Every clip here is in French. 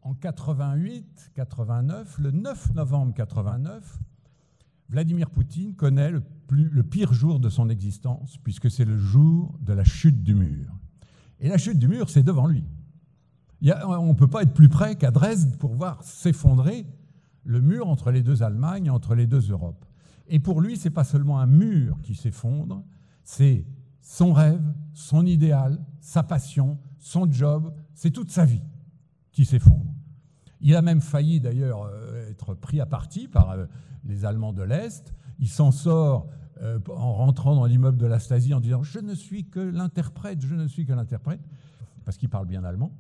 en 88-89, le 9 novembre 89, Vladimir Poutine connaît le pire jour de son existence, puisque c'est le jour de la chute du mur. Et la chute du mur, c'est devant lui. On ne peut pas être plus près qu'à Dresde pour voir s'effondrer le mur entre les deux Allemagnes, entre les deux Europes. Et pour lui, ce n'est pas seulement un mur qui s'effondre, c'est son rêve, son idéal, sa passion, son job, c'est toute sa vie qui s'effondre. Il a même failli d'ailleurs être pris à partie par les Allemands de l'Est. Il s'en sort en rentrant dans l'immeuble de la Stasi en disant « Je ne suis que l'interprète, je ne suis que l'interprète », parce qu'il parle bien allemand.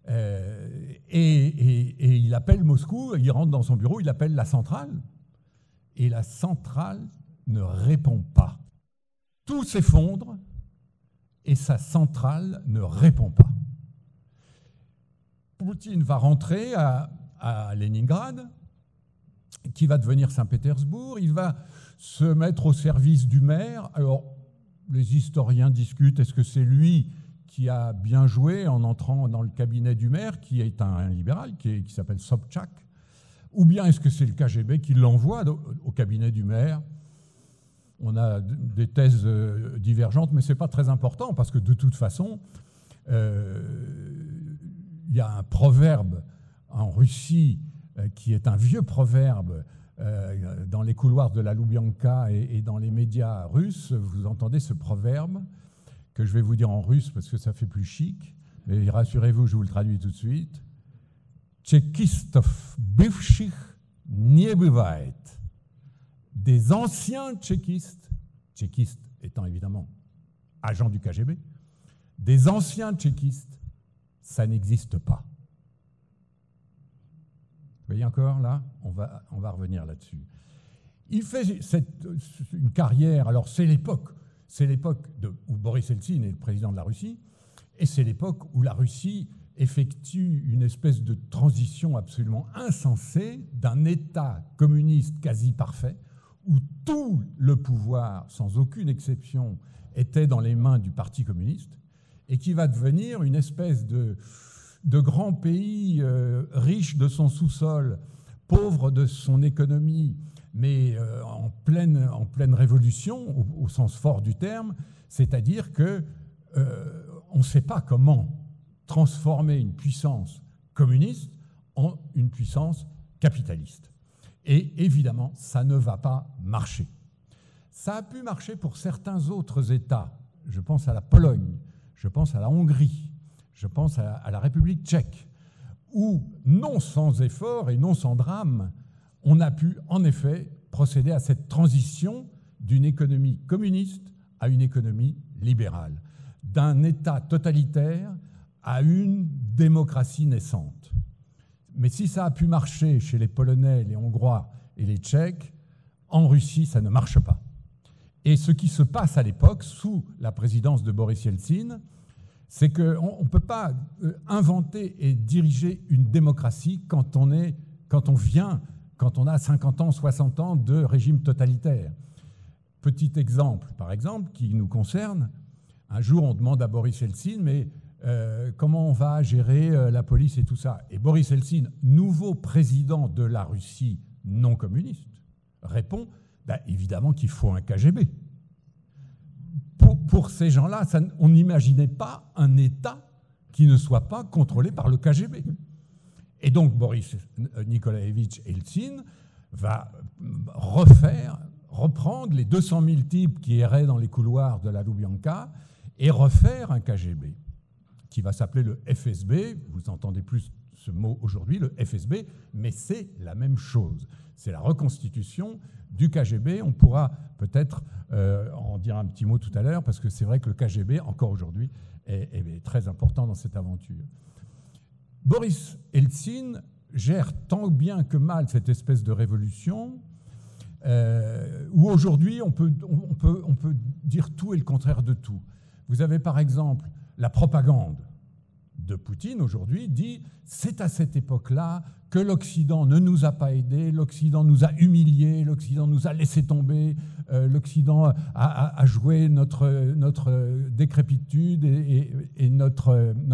Et il appelle Moscou, il rentre dans son bureau, il appelle la centrale, et la centrale ne répond pas. Tout s'effondre, et sa centrale ne répond pas. Poutine va rentrer à Leningrad, qui va devenir Saint-Pétersbourg, il va se mettre au service du maire. Alors, les historiens discutent, est-ce que c'est lui qui a bien joué en entrant dans le cabinet du maire, qui est un libéral, qui s'appelle Sobchak, ou bien est-ce que c'est le KGB qui l'envoie au cabinet du maire? On a des thèses divergentes, mais ce n'est pas très important, parce que de toute façon, il y a un proverbe en Russie qui est un vieux proverbe dans les couloirs de la Loubianka et dans les médias russes. Vous entendez ce proverbe que je vais vous dire en russe parce que ça fait plus chic, mais rassurez-vous, je vous le traduis tout de suite. Tchekistov bывших не бывает. Des anciens tchéquistes, tchéquistes étant évidemment agents du KGB, des anciens tchéquistes, ça n'existe pas. Vous voyez encore là, on va revenir là-dessus. Il fait une carrière, alors c'est l'époque où Boris Eltsine est le président de la Russie, et c'est l'époque où la Russie effectue une espèce de transition absolument insensée d'un État communiste quasi parfait, où tout le pouvoir, sans aucune exception, était dans les mains du Parti communiste, et qui va devenir une espèce de grand pays riche de son sous-sol, pauvre de son économie, mais en pleine révolution, au sens fort du terme, c'est-à-dire qu'on ne sait pas comment transformer une puissance communiste en une puissance capitaliste. Et évidemment, ça ne va pas marcher. Ça a pu marcher pour certains autres États. Je pense à la Pologne, je pense à la Hongrie, je pense à la République tchèque, où, non sans effort et non sans drame, on a pu en effet procéder à cette transition d'une économie communiste à une économie libérale, d'un État totalitaire à une démocratie naissante. Mais si ça a pu marcher chez les Polonais, les Hongrois et les Tchèques, en Russie, ça ne marche pas. Et ce qui se passe à l'époque, sous la présidence de Boris Eltsine, c'est qu'on ne peut pas inventer et diriger une démocratie quand on a 50 ans, 60 ans de régime totalitaire. Petit exemple, par exemple, qui nous concerne. Un jour, on demande à Boris Eltsine, mais comment on va gérer la police et tout ça? Et Boris Eltsine, nouveau président de la Russie non communiste, répond évidemment qu'il faut un KGB. Pour ces gens-là, on n'imaginait pas un État qui ne soit pas contrôlé par le KGB. Et donc Boris Nikolaevitch Eltsine va reprendre les 200 000 types qui erraient dans les couloirs de la Loubianka et refaire un KGB qui va s'appeler le FSB. Vous entendez plus ce mot aujourd'hui, le FSB, mais c'est la même chose. C'est la reconstitution du KGB. On pourra peut-être en dire un petit mot tout à l'heure, parce que c'est vrai que le KGB, encore aujourd'hui, est très important dans cette aventure. Boris Eltsine gère tant bien que mal cette espèce de révolution, où aujourd'hui on peut dire tout et le contraire de tout. Vous avez par exemple la propagande de Poutine aujourd'hui dit « c'est à cette époque-là que l'Occident ne nous a pas aidés, l'Occident nous a humiliés, l'Occident nous a laissé tomber, l'Occident a joué notre décrépitude et notre chute ».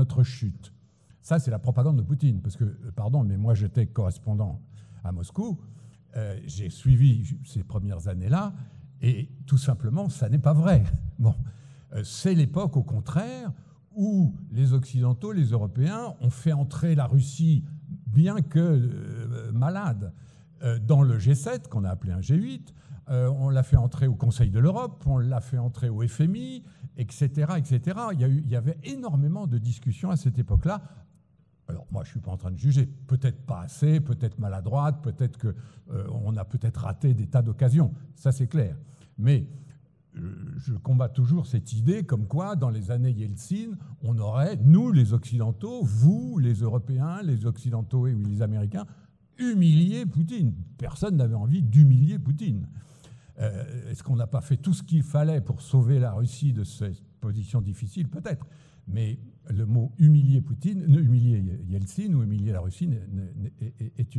Ça, c'est la propagande de Poutine. Parce que, pardon, mais moi, j'étais correspondant à Moscou. J'ai suivi ces premières années-là. Et tout simplement, ça n'est pas vrai. Bon, c'est l'époque, au contraire, où les Occidentaux, les Européens, ont fait entrer la Russie, bien que malade, dans le G7, qu'on a appelé un G8. On l'a fait entrer au Conseil de l'Europe, on l'a fait entrer au FMI, etc., etc. Il y avait énormément de discussions à cette époque-là. Alors, moi, je ne suis pas en train de juger. Peut-être pas assez, peut-être maladroite, peut-être qu'on a peut-être raté des tas d'occasions. Ça, c'est clair. Mais je combats toujours cette idée comme quoi, dans les années Yeltsin, on aurait, nous, les Occidentaux, vous, les Européens, les Occidentaux et les Américains, humilié Poutine. Personne n'avait envie d'humilier Poutine. Est-ce qu'on n'a pas fait tout ce qu'il fallait pour sauver la Russie de cette position difficile? Peut-être. Mais le mot humilier Poutine, humilier Yeltsin ou humilier la Russie est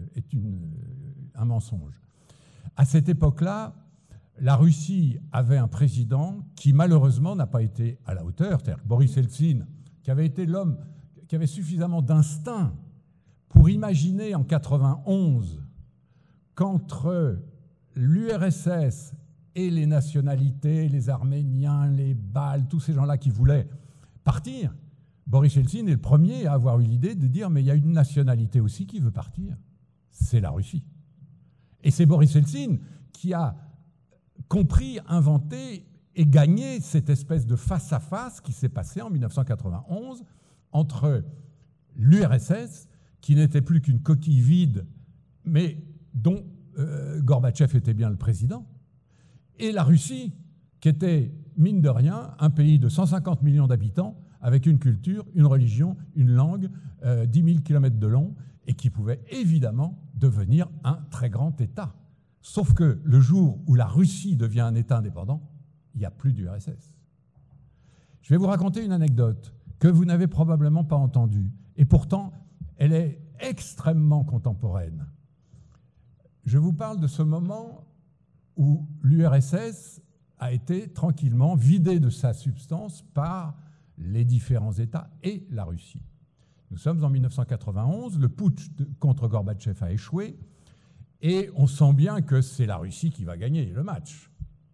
un mensonge. À cette époque-là, la Russie avait un président qui, malheureusement, n'a pas été à la hauteur. C'est-à-dire Boris Yeltsin, qui avait été l'homme qui avait suffisamment d'instinct pour imaginer en 1991 qu'entre l'URSS et les nationalités, les Arméniens, les Baltes, tous ces gens-là qui voulaient partir, Boris Yeltsin est le premier à avoir eu l'idée de dire « mais il y a une nationalité aussi qui veut partir, c'est la Russie ». Et c'est Boris Yeltsin qui a compris, inventé et gagné cette espèce de face-à-face qui s'est passé en 1991 entre l'URSS, qui n'était plus qu'une coquille vide, mais dont Gorbatchev était bien le président, et la Russie, qui était, mine de rien, un pays de 150 millions d'habitants, avec une culture, une religion, une langue, 10 000 km de long, et qui pouvait évidemment devenir un très grand État. Sauf que le jour où la Russie devient un État indépendant, il n'y a plus d'URSS. Je vais vous raconter une anecdote que vous n'avez probablement pas entendue, et pourtant, elle est extrêmement contemporaine. Je vous parle de ce moment où l'URSS a été tranquillement vidée de sa substance par les différents États et la Russie. Nous sommes en 1991, le putsch contre Gorbatchev a échoué, et on sent bien que c'est la Russie qui va gagner le match.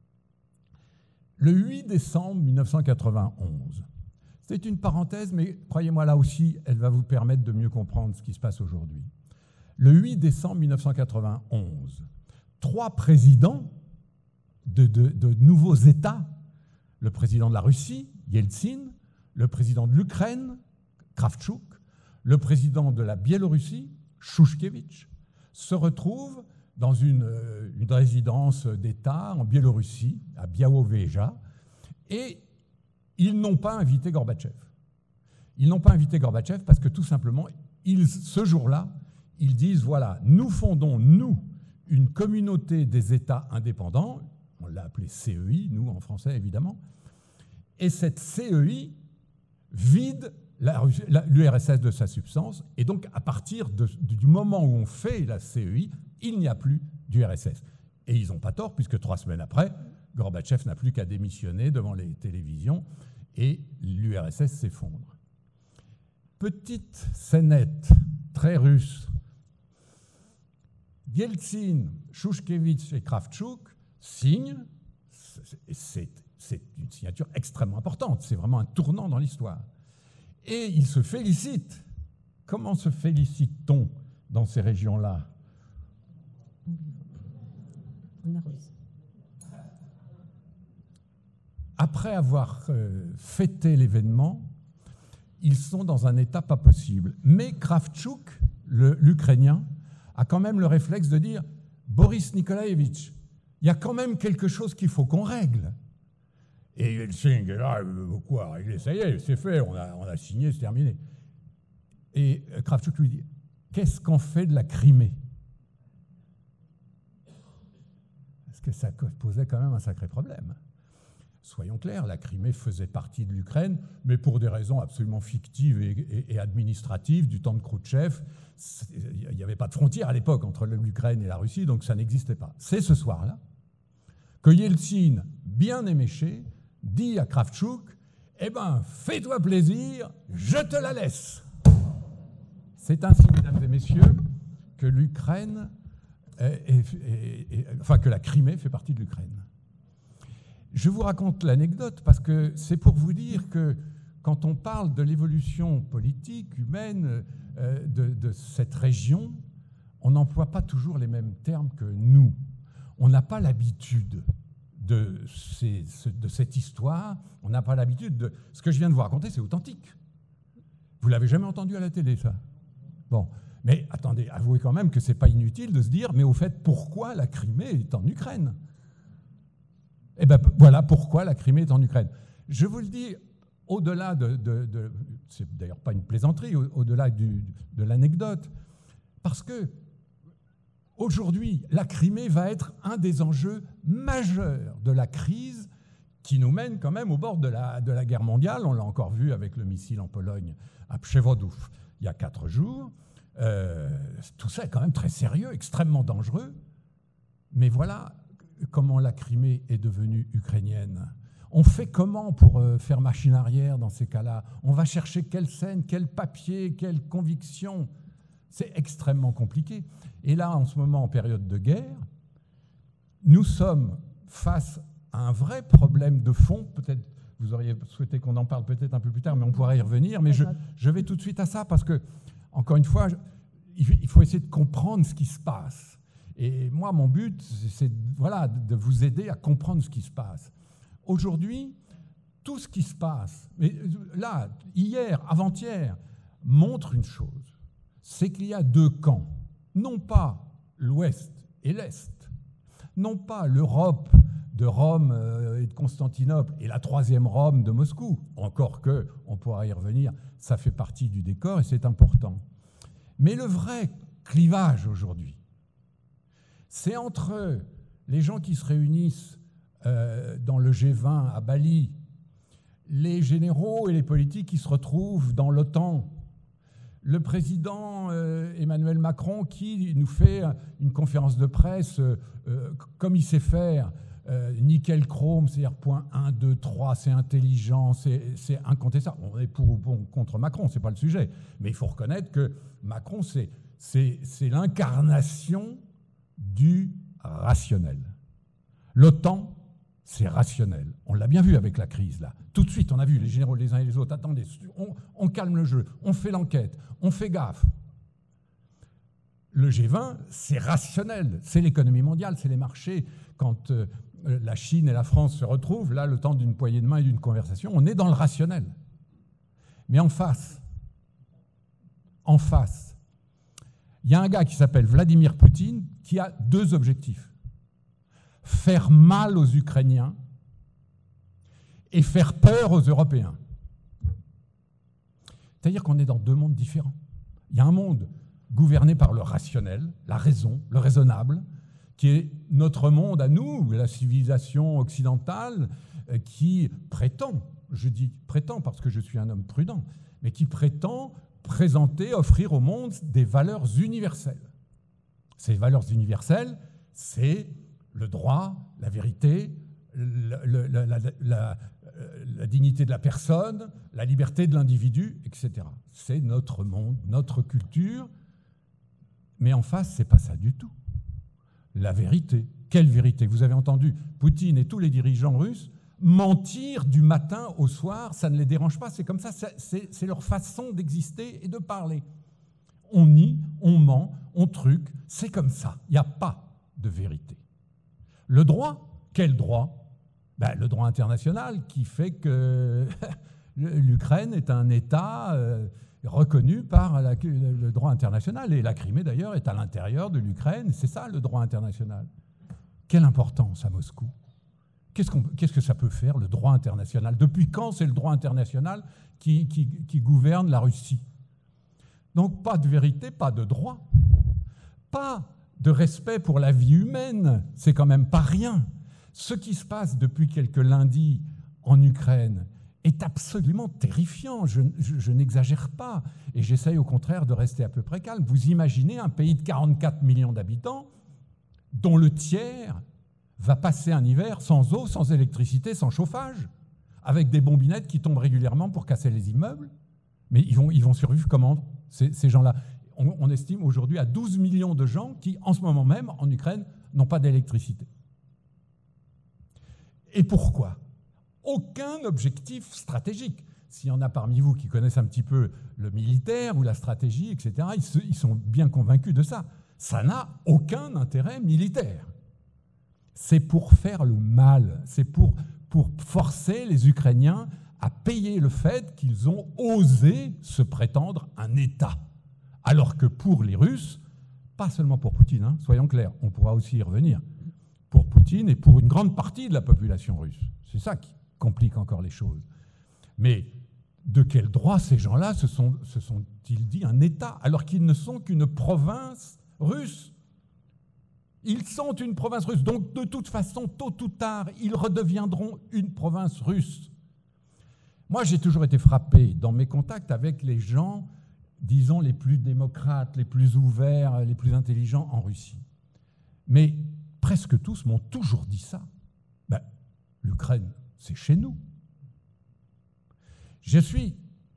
Le 8 décembre 1991, c'est une parenthèse, mais croyez-moi, là aussi, elle va vous permettre de mieux comprendre ce qui se passe aujourd'hui. Le 8 décembre 1991, 3 présidents de nouveaux États, le président de la Russie, Yeltsin, le président de l'Ukraine, Kravchuk, le président de la Biélorussie, Shushkevich, se retrouvent dans une résidence d'État en Biélorussie, à Białowieża, et ils n'ont pas invité Gorbatchev. Ils n'ont pas invité Gorbatchev parce que tout simplement, ce jour-là, ils disent, voilà, nous fondons, nous, une communauté des États indépendants, on l'a appelée CEI, nous en français évidemment, et cette CEI vide l'URSS de sa substance, et donc à partir du moment où on fait la CEI, il n'y a plus d'URSS. Et ils n'ont pas tort, puisque 3 semaines après, Gorbatchev n'a plus qu'à démissionner devant les télévisions, et l'URSS s'effondre. Petite scénette très russe. Yeltsin, Shushkevich et Kravchuk signent, c'est une signature extrêmement importante, c'est vraiment un tournant dans l'histoire. Et ils se félicitent. Comment se félicite-t-on dans ces régions-là? Après avoir fêté l'événement, ils sont dans un état pas possible. Mais Kravchuk, l'Ukrainien, a quand même le réflexe de dire « Boris Nikolaevitch, il y a quand même quelque chose qu'il faut qu'on règle ». Et Yeltsin est là, quoi régler? Ça y est, c'est fait, on a signé, c'est terminé. Et Kravchuk lui dit « Qu'est-ce qu'on fait de la Crimée ?» Parce que ça posait quand même un sacré problème. Soyons clairs, la Crimée faisait partie de l'Ukraine, mais pour des raisons absolument fictives et administratives du temps de Khrouchtchev. Il n'y avait pas de frontière à l'époque entre l'Ukraine et la Russie, donc ça n'existait pas. C'est ce soir-là que Yeltsin, bien éméché, dit à Kravchuk « Eh ben, fais-toi plaisir, je te la laisse !» C'est ainsi, mesdames et messieurs, que l'Ukraine, enfin que la Crimée fait partie de l'Ukraine. Je vous raconte l'anecdote parce que c'est pour vous dire que quand on parle de l'évolution politique, humaine de cette région, on n'emploie pas toujours les mêmes termes que nous. On n'a pas l'habitude de cette histoire, on n'a pas l'habitude de... Ce que je viens de vous raconter, c'est authentique. Vous l'avez jamais entendu à la télé, ça? Bon, mais attendez, avouez quand même que c'est pas inutile de se dire, mais au fait, pourquoi la Crimée est en Ukraine? Eh bien, voilà pourquoi la Crimée est en Ukraine. Je vous le dis, au-delà c'est d'ailleurs pas une plaisanterie, au-delà de l'anecdote, parce que aujourd'hui, la Crimée va être un des enjeux majeurs de la crise qui nous mène quand même au bord de la guerre mondiale. On l'a encore vu avec le missile en Pologne à Przewodów il y a 4 jours. Tout ça est quand même très sérieux, extrêmement dangereux. Mais voilà comment la Crimée est devenue ukrainienne. On fait comment pour faire machine arrière dans ces cas-là? On va chercher quelle scène, quel papier, quelle conviction? C'est extrêmement compliqué. Et là, en ce moment, en période de guerre, nous sommes face à un vrai problème de fond. Peut-être vous auriez souhaité qu'on en parle peut-être un peu plus tard, mais on pourra y revenir. Mais je vais tout de suite à ça parce que, encore une fois, il faut essayer de comprendre ce qui se passe. Et moi, mon but, c'est voilà, de vous aider à comprendre ce qui se passe. Aujourd'hui, tout ce qui se passe, mais là, hier, avant-hier, montre une chose, c'est qu'il y a 2 camps. Non pas l'Ouest et l'Est, non pas l'Europe de Rome et de Constantinople et la 3e Rome de Moscou, encore que, on pourra y revenir, ça fait partie du décor et c'est important. Mais le vrai clivage aujourd'hui, c'est entre les gens qui se réunissent dans le G20 à Bali, les généraux et les politiques qui se retrouvent dans l'OTAN, le président Emmanuel Macron qui nous fait une conférence de presse comme il sait faire, nickel chrome, c'est-à-dire point 1, 2, 3, c'est intelligent, c'est incontestable. On est pour ou contre Macron, c'est pas le sujet. Mais il faut reconnaître que Macron, c'est l'incarnation du rationnel. L'OTAN, c'est rationnel. On l'a bien vu avec la crise, là. Tout de suite, on a vu les généraux les uns et les autres. Attendez, on calme le jeu, on fait l'enquête, on fait gaffe. Le G20, c'est rationnel. C'est l'économie mondiale, c'est les marchés. Quand la Chine et la France se retrouvent, là, le temps d'une poignée de main et d'une conversation, on est dans le rationnel. Mais en face, il y a un gars qui s'appelle Vladimir Poutine qui a 2 objectifs. Faire mal aux Ukrainiens et faire peur aux Européens. C'est-à-dire qu'on est dans 2 mondes différents. Il y a un monde gouverné par le rationnel, la raison, le raisonnable, qui est notre monde à nous, la civilisation occidentale, qui prétend, je dis prétend parce que je suis un homme prudent, mais qui prétend présenter, offrir au monde des valeurs universelles. Ces valeurs universelles, c'est le droit, la vérité, la dignité de la personne, la liberté de l'individu, etc. C'est notre monde, notre culture. Mais en face, ce n'est pas ça du tout. La vérité. Quelle vérité? Vous avez entendu Poutine et tous les dirigeants russes mentir du matin au soir, ça ne les dérange pas. C'est comme ça, c'est leur façon d'exister et de parler. On nie, on ment, on truque, c'est comme ça. Il n'y a pas de vérité. Le droit, quel droit? Le droit international qui fait que l'Ukraine est un État reconnu par le droit international. Et la Crimée, d'ailleurs, est à l'intérieur de l'Ukraine. C'est ça, le droit international. Quelle importance à Moscou? Qu'est-ce que ça peut faire, le droit international? Depuis quand c'est le droit international qui gouverne la Russie? Donc, pas de vérité, pas de droit. Pas de respect pour la vie humaine, c'est quand même pas rien. Ce qui se passe depuis quelques lundis en Ukraine est absolument terrifiant, je n'exagère pas, et j'essaye au contraire de rester à peu près calme. Vous imaginez un pays de 44 millions d'habitants dont le tiers va passer un hiver sans eau, sans électricité, sans chauffage, avec des bombinettes qui tombent régulièrement pour casser les immeubles. Mais ils vont survivre comment, ces gens-là? on estime aujourd'hui à 12 millions de gens qui, en ce moment même, en Ukraine, n'ont pas d'électricité. Et pourquoi? Aucun objectif stratégique. S'il y en a parmi vous qui connaissent un petit peu le militaire ou la stratégie, etc., ils sont bien convaincus de ça. Ça n'a aucun intérêt militaire. C'est pour faire le mal, c'est pour forcer les Ukrainiens à payer le fait qu'ils ont osé se prétendre un État. Alors que pour les Russes, pas seulement pour Poutine, hein, soyons clairs, on pourra aussi y revenir, pour Poutine et pour une grande partie de la population russe. C'est ça qui complique encore les choses. Mais de quel droit ces gens-là se sont-ils dit un État, alors qu'ils ne sont qu'une province russe? Ils sont une province russe, donc de toute façon, tôt ou tard, ils redeviendront une province russe. Moi, j'ai toujours été frappé dans mes contacts avec les gens, disons, les plus démocrates, les plus ouverts, les plus intelligents en Russie. Mais presque tous m'ont toujours dit ça. Ben, l'Ukraine, c'est chez nous. J'ai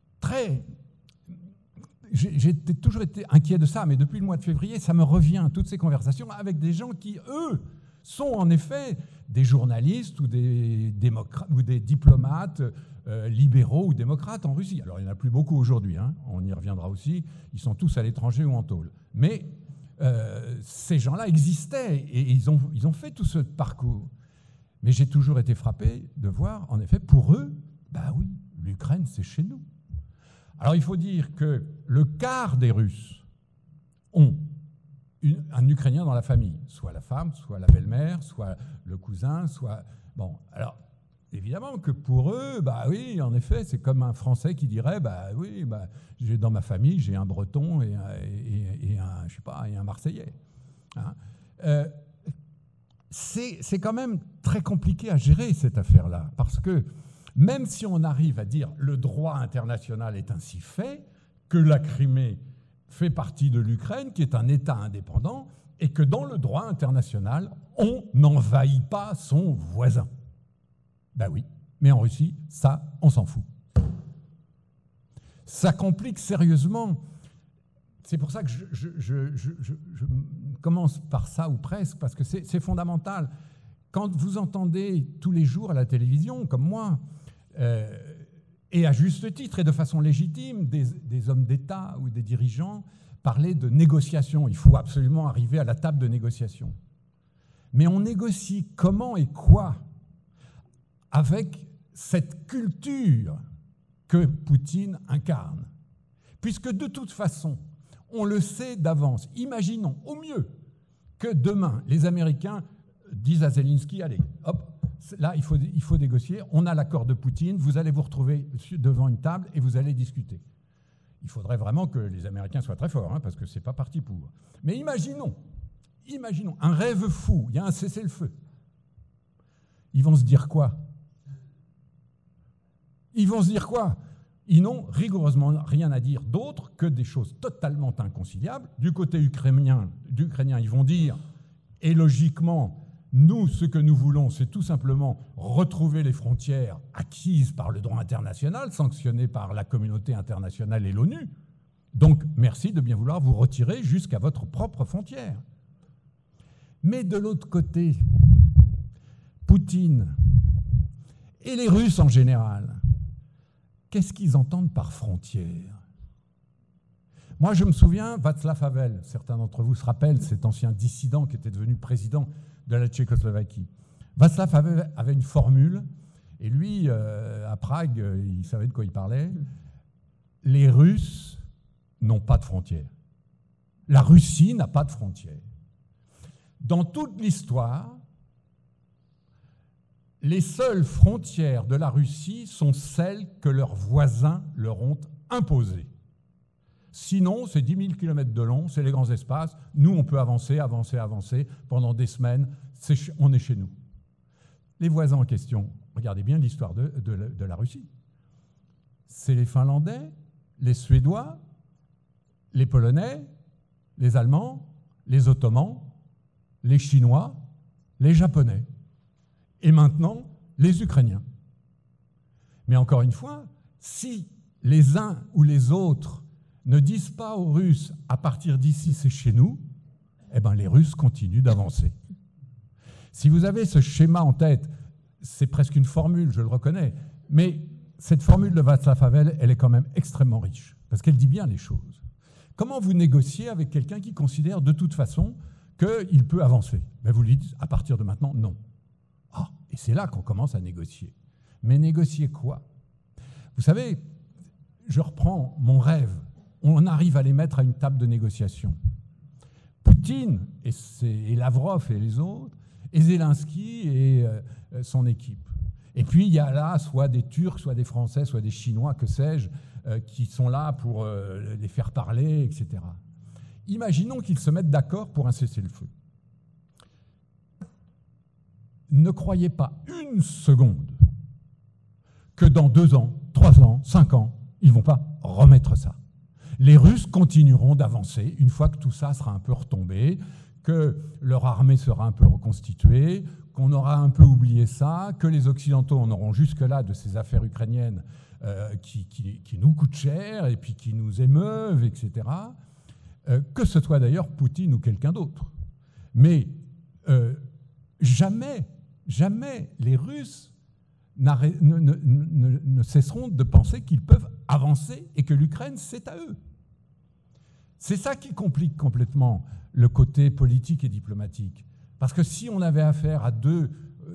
toujours été inquiet de ça, mais depuis le mois de février, ça me revient, toutes ces conversations avec des gens qui, eux, sont en effet des journalistes ou des diplomates libéraux ou démocrates en Russie. Alors, il n'y en a plus beaucoup aujourd'hui, hein, on y reviendra aussi, ils sont tous à l'étranger ou en tôle. Mais ces gens-là existaient et ils ont fait tout ce parcours. Mais j'ai toujours été frappé de voir, en effet, pour eux, bah oui, l'Ukraine, c'est chez nous. Alors, il faut dire que le quart des Russes ont un Ukrainien dans la famille, soit la femme, soit la belle-mère, soit le cousin, soit... Bon, alors, évidemment que pour eux, bah oui, en effet, c'est comme un Français qui dirait, bah oui, bah, dans ma famille, j'ai un Breton et un, je sais pas, et un Marseillais. Hein. C'est quand même très compliqué à gérer, cette affaire-là, parce que même si on arrive à dire le droit international est ainsi fait, que la Crimée fait partie de l'Ukraine, qui est un État indépendant, et que dans le droit international, on n'envahit pas son voisin. Ben oui, mais en Russie, ça, on s'en fout. Ça complique sérieusement. C'est pour ça que je commence par ça, ou presque, parce que c'est fondamental. Quand vous entendez tous les jours à la télévision, comme moi, et à juste titre et de façon légitime, des hommes d'État ou des dirigeants parler de négociation. Il faut absolument arriver à la table de négociation. Mais on négocie comment et quoi avec cette culture que Poutine incarne? Puisque de toute façon, on le sait d'avance. Imaginons au mieux que demain, les Américains disent à Zelensky, allez, hop, là, il faut négocier, on a l'accord de Poutine, vous allez vous retrouver devant une table et vous allez discuter. Il faudrait vraiment que les Américains soient très forts, hein, parce que ce n'est pas parti pour. Mais imaginons, un rêve fou, il y a un cessez-le-feu. Ils vont se dire quoi? Ils n'ont rigoureusement rien à dire d'autre que des choses totalement inconciliables. Du côté ukrainien, ils vont dire, et logiquement, nous, ce que nous voulons, c'est tout simplement retrouver les frontières acquises par le droit international, sanctionnées par la communauté internationale et l'ONU. Donc, merci de bien vouloir vous retirer jusqu'à votre propre frontière. Mais de l'autre côté, Poutine et les Russes en général, qu'est-ce qu'ils entendent par frontière? Moi, je me souviens, Václav Havel, certains d'entre vous se rappellent, cet ancien dissident qui était devenu président de la Tchécoslovaquie. Václav Havel avait une formule, et lui, à Prague, il savait de quoi il parlait. Les Russes n'ont pas de frontières. La Russie n'a pas de frontières. Dans toute l'histoire, les seules frontières de la Russie sont celles que leurs voisins leur ont imposées. Sinon, c'est 10 000 km de long, c'est les grands espaces. Nous, on peut avancer pendant des semaines. On est chez nous. Les voisins en question, regardez bien l'histoire de la Russie. C'est les Finlandais, les Suédois, les Polonais, les Allemands, les Ottomans, les Chinois, les Japonais. Et maintenant, les Ukrainiens. Mais encore une fois, si les uns ou les autres ne disent pas aux Russes « à partir d'ici, c'est chez nous », eh bien, les Russes continuent d'avancer. Si vous avez ce schéma en tête, c'est presque une formule, je le reconnais, mais cette formule de Václav Havel, elle est quand même extrêmement riche, parce qu'elle dit bien les choses. Comment vous négociez avec quelqu'un qui considère de toute façon qu'il peut avancer? Ben vous lui dites, à partir de maintenant, non. Ah, et c'est là qu'on commence à négocier. Mais négocier quoi? Vous savez, je reprends mon rêve. On arrive à les mettre à une table de négociation. Poutine et Lavrov et les autres, et Zelensky et son équipe. Et puis il y a là soit des Turcs, soit des Français, soit des Chinois, que sais-je, qui sont là pour les faire parler, etc. Imaginons qu'ils se mettent d'accord pour un cessez-le-feu. Ne croyez pas une seconde que dans 2 ans, 3 ans, 5 ans, ils ne vont pas remettre ça. Les Russes continueront d'avancer une fois que tout ça sera un peu retombé, que leur armée sera un peu reconstituée, qu'on aura un peu oublié ça, que les Occidentaux en auront jusque-là de ces affaires ukrainiennes qui nous coûtent cher et puis qui nous émeuvent, etc. Que ce soit d'ailleurs Poutine ou quelqu'un d'autre. Mais jamais les Russes ne cesseront de penser qu'ils peuvent avancer et que l'Ukraine, c'est à eux. C'est ça qui complique complètement le côté politique et diplomatique. Parce que si on avait affaire à deux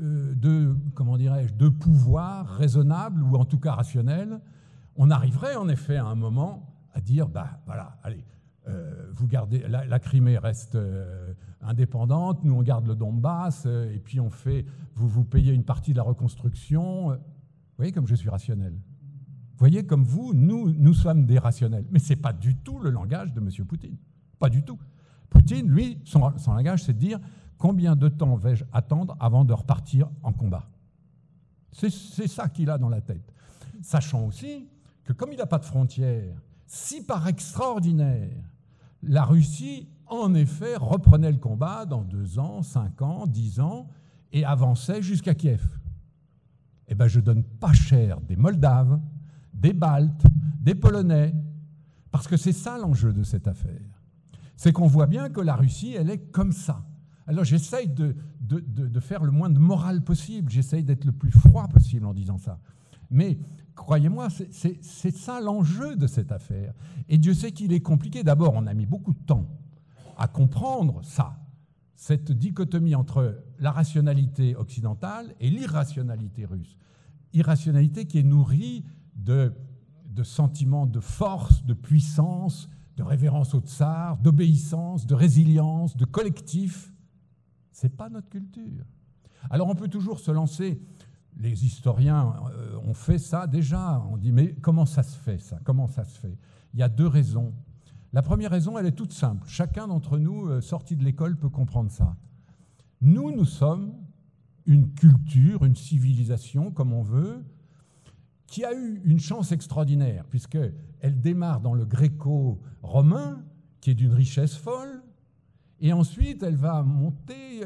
pouvoirs raisonnables ou en tout cas rationnels, on arriverait en effet à un moment à dire, bah voilà, allez, vous gardez, la Crimée reste indépendante, nous on garde le Donbass, et puis vous payez une partie de la reconstruction. Vous voyez comme je suis rationnel. Vous voyez comme vous, nous sommes des rationnels. Mais ce n'est pas du tout le langage de M. Poutine. Pas du tout. Poutine, lui, son langage, c'est de dire combien de temps vais-je attendre avant de repartir en combat. C'est ça qu'il a dans la tête. Sachant aussi que comme il n'a pas de frontières, si par extraordinaire, la Russie, en effet, reprenait le combat dans 2 ans, 5 ans, 10 ans, et avançait jusqu'à Kiev, eh bien, je donne pas cher des Moldaves, des Baltes, des Polonais, parce que c'est ça l'enjeu de cette affaire. C'est qu'on voit bien que la Russie, elle est comme ça. Alors j'essaye de faire le moins de morale possible, j'essaye d'être le plus froid possible en disant ça. Mais croyez-moi, c'est ça l'enjeu de cette affaire. Et Dieu sait qu'il est compliqué. D'abord, on a mis beaucoup de temps à comprendre ça, cette dichotomie entre la rationalité occidentale et l'irrationalité russe. Irrationalité qui est nourrie de sentiments de force, de puissance, de révérence au tsar, d'obéissance, de résilience, de collectif. Ce n'est pas notre culture. Alors on peut toujours se lancer, les historiens ont fait ça déjà, on dit mais comment ça se fait ça? Comment ça se fait? Il y a 2 raisons. La première raison, elle est toute simple. Chacun d'entre nous, sorti de l'école, peut comprendre ça. Nous sommes une culture, une civilisation, comme on veut, qui a eu une chance extraordinaire, puisqu'elle démarre dans le gréco-romain, qui est d'une richesse folle, et ensuite elle va monter,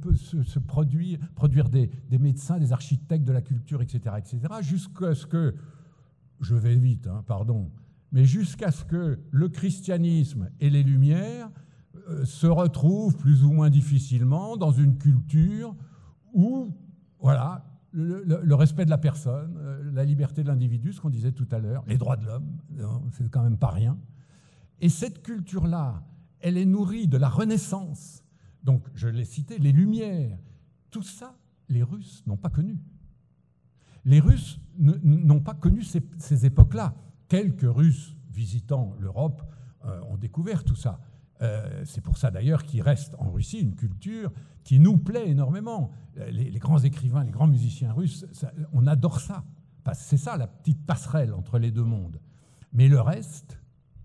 produire des médecins, des architectes de la culture, etc., jusqu'à ce que, je vais vite, pardon, mais jusqu'à ce que le christianisme et les Lumières se retrouvent plus ou moins difficilement dans une culture où, voilà, le respect de la personne, la liberté de l'individu, ce qu'on disait tout à l'heure, les droits de l'homme, c'est quand même pas rien. Et cette culture-là, elle est nourrie de la Renaissance. Donc, je l'ai cité, les Lumières. Tout ça, les Russes n'ont pas connu. Les Russes n'ont pas connu ces époques-là. Quelques Russes visitant l'Europe ont découvert tout ça. C'est pour ça d'ailleurs qu'il reste en Russie une culture qui nous plaît énormément. Les grands écrivains, les grands musiciens russes, on adore ça. C'est ça la petite passerelle entre les 2 mondes. Mais le reste,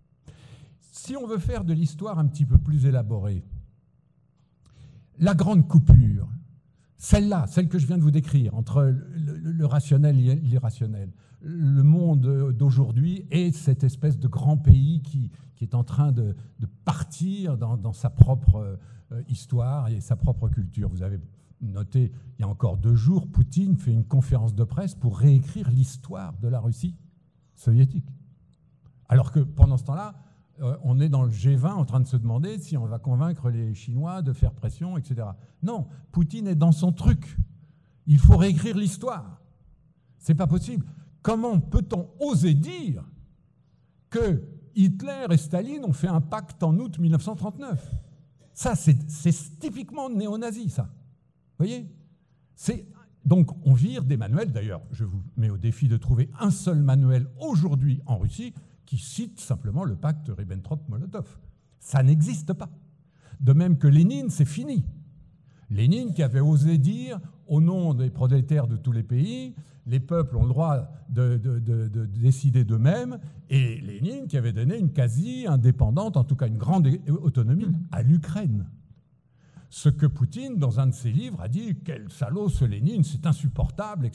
si on veut faire de l'histoire un petit peu plus élaborée, la grande coupure, celle-là, celle que je viens de vous décrire, entre le rationnel et l'irrationnel, le monde d'aujourd'hui et cette espèce de grand pays qui est en train de partir dans sa propre histoire et sa propre culture. Vous avez noté, il y a encore 2 jours, Poutine fait une conférence de presse pour réécrire l'histoire de la Russie soviétique. Alors que pendant ce temps-là, on est dans le G20 en train de se demander si on va convaincre les Chinois de faire pression, etc. Non, Poutine est dans son truc. Il faut réécrire l'histoire. C'est pas possible. Comment peut-on oser dire que Hitler et Staline ont fait un pacte en août 1939 ? Ça, c'est typiquement néo-nazi, ça. Vous voyez ? Donc, on vire des manuels. D'ailleurs, je vous mets au défi de trouver un seul manuel aujourd'hui en Russie qui cite simplement le pacte Ribbentrop-Molotov. Ça n'existe pas. De même que Lénine, c'est fini. Lénine qui avait osé dire, au nom des prolétaires de tous les pays, les peuples ont le droit de décider d'eux-mêmes, et Lénine qui avait donné une quasi-indépendante, en tout cas une grande autonomie, à l'Ukraine. Ce que Poutine, dans un de ses livres, a dit « Quel salaud ce Lénine, c'est insupportable, etc. »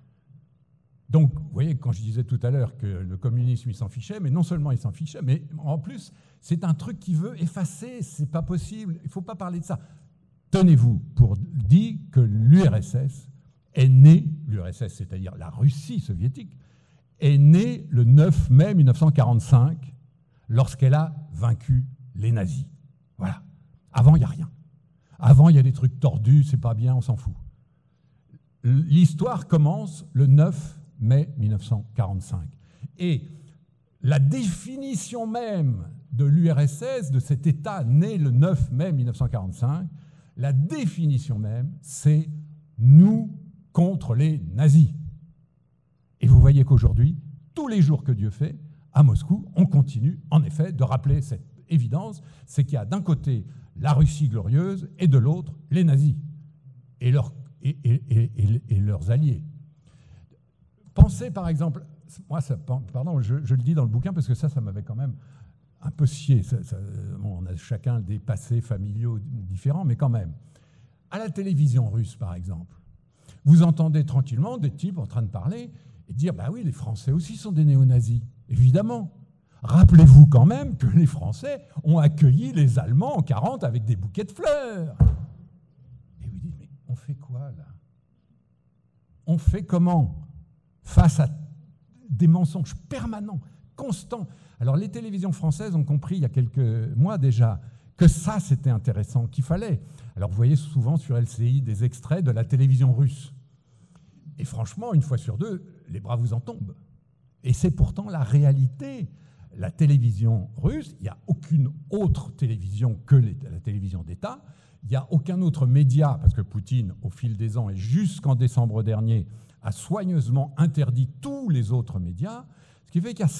Donc, vous voyez, quand je disais tout à l'heure que le communisme, il s'en fichait, mais non seulement il s'en fichait, mais en plus, c'est un truc qui veut effacer, c'est pas possible, il ne faut pas parler de ça. Tenez-vous pour dire que l'URSS est née, l'URSS, c'est-à-dire la Russie soviétique, est née le 9 mai 1945, lorsqu'elle a vaincu les nazis. Voilà. Avant, il n'y a rien. Avant, il y a des trucs tordus, c'est pas bien, on s'en fout. L'histoire commence le 9 mai 1945. Et la définition même de l'URSS, de cet État né le 9 mai 1945, la définition même, c'est « nous contre les nazis ». Et vous voyez qu'aujourd'hui, tous les jours que Dieu fait, à Moscou, on continue en effet de rappeler cette évidence, c'est qu'il y a d'un côté la Russie glorieuse et de l'autre les nazis et leurs alliés. Pensez par exemple, moi, pardon, je le dis dans le bouquin parce que ça m'avait quand même un peu scié. Bon, on a chacun des passés familiaux différents, mais quand même. À la télévision russe, par exemple, vous entendez tranquillement des types en train de parler et dire « bah oui, les Français aussi sont des néo-nazis ». Évidemment. Rappelez-vous quand même que les Français ont accueilli les Allemands en 1940 avec des bouquets de fleurs. Et vous dites « mais on fait quoi, là ? On fait comment ? Face à des mensonges permanents, constants. » Alors les télévisions françaises ont compris il y a quelques mois déjà que ça c'était intéressant, qu'il fallait. Alors vous voyez souvent sur LCI des extraits de la télévision russe. Et franchement, une fois sur deux, les bras vous en tombent. Et c'est pourtant la réalité. La télévision russe, il n'y a aucune autre télévision que la télévision d'État. Il n'y a aucun autre média, parce que Poutine, au fil des ans et jusqu'en décembre dernier, a soigneusement interdit tous les autres médias, ce qui fait qu'il y a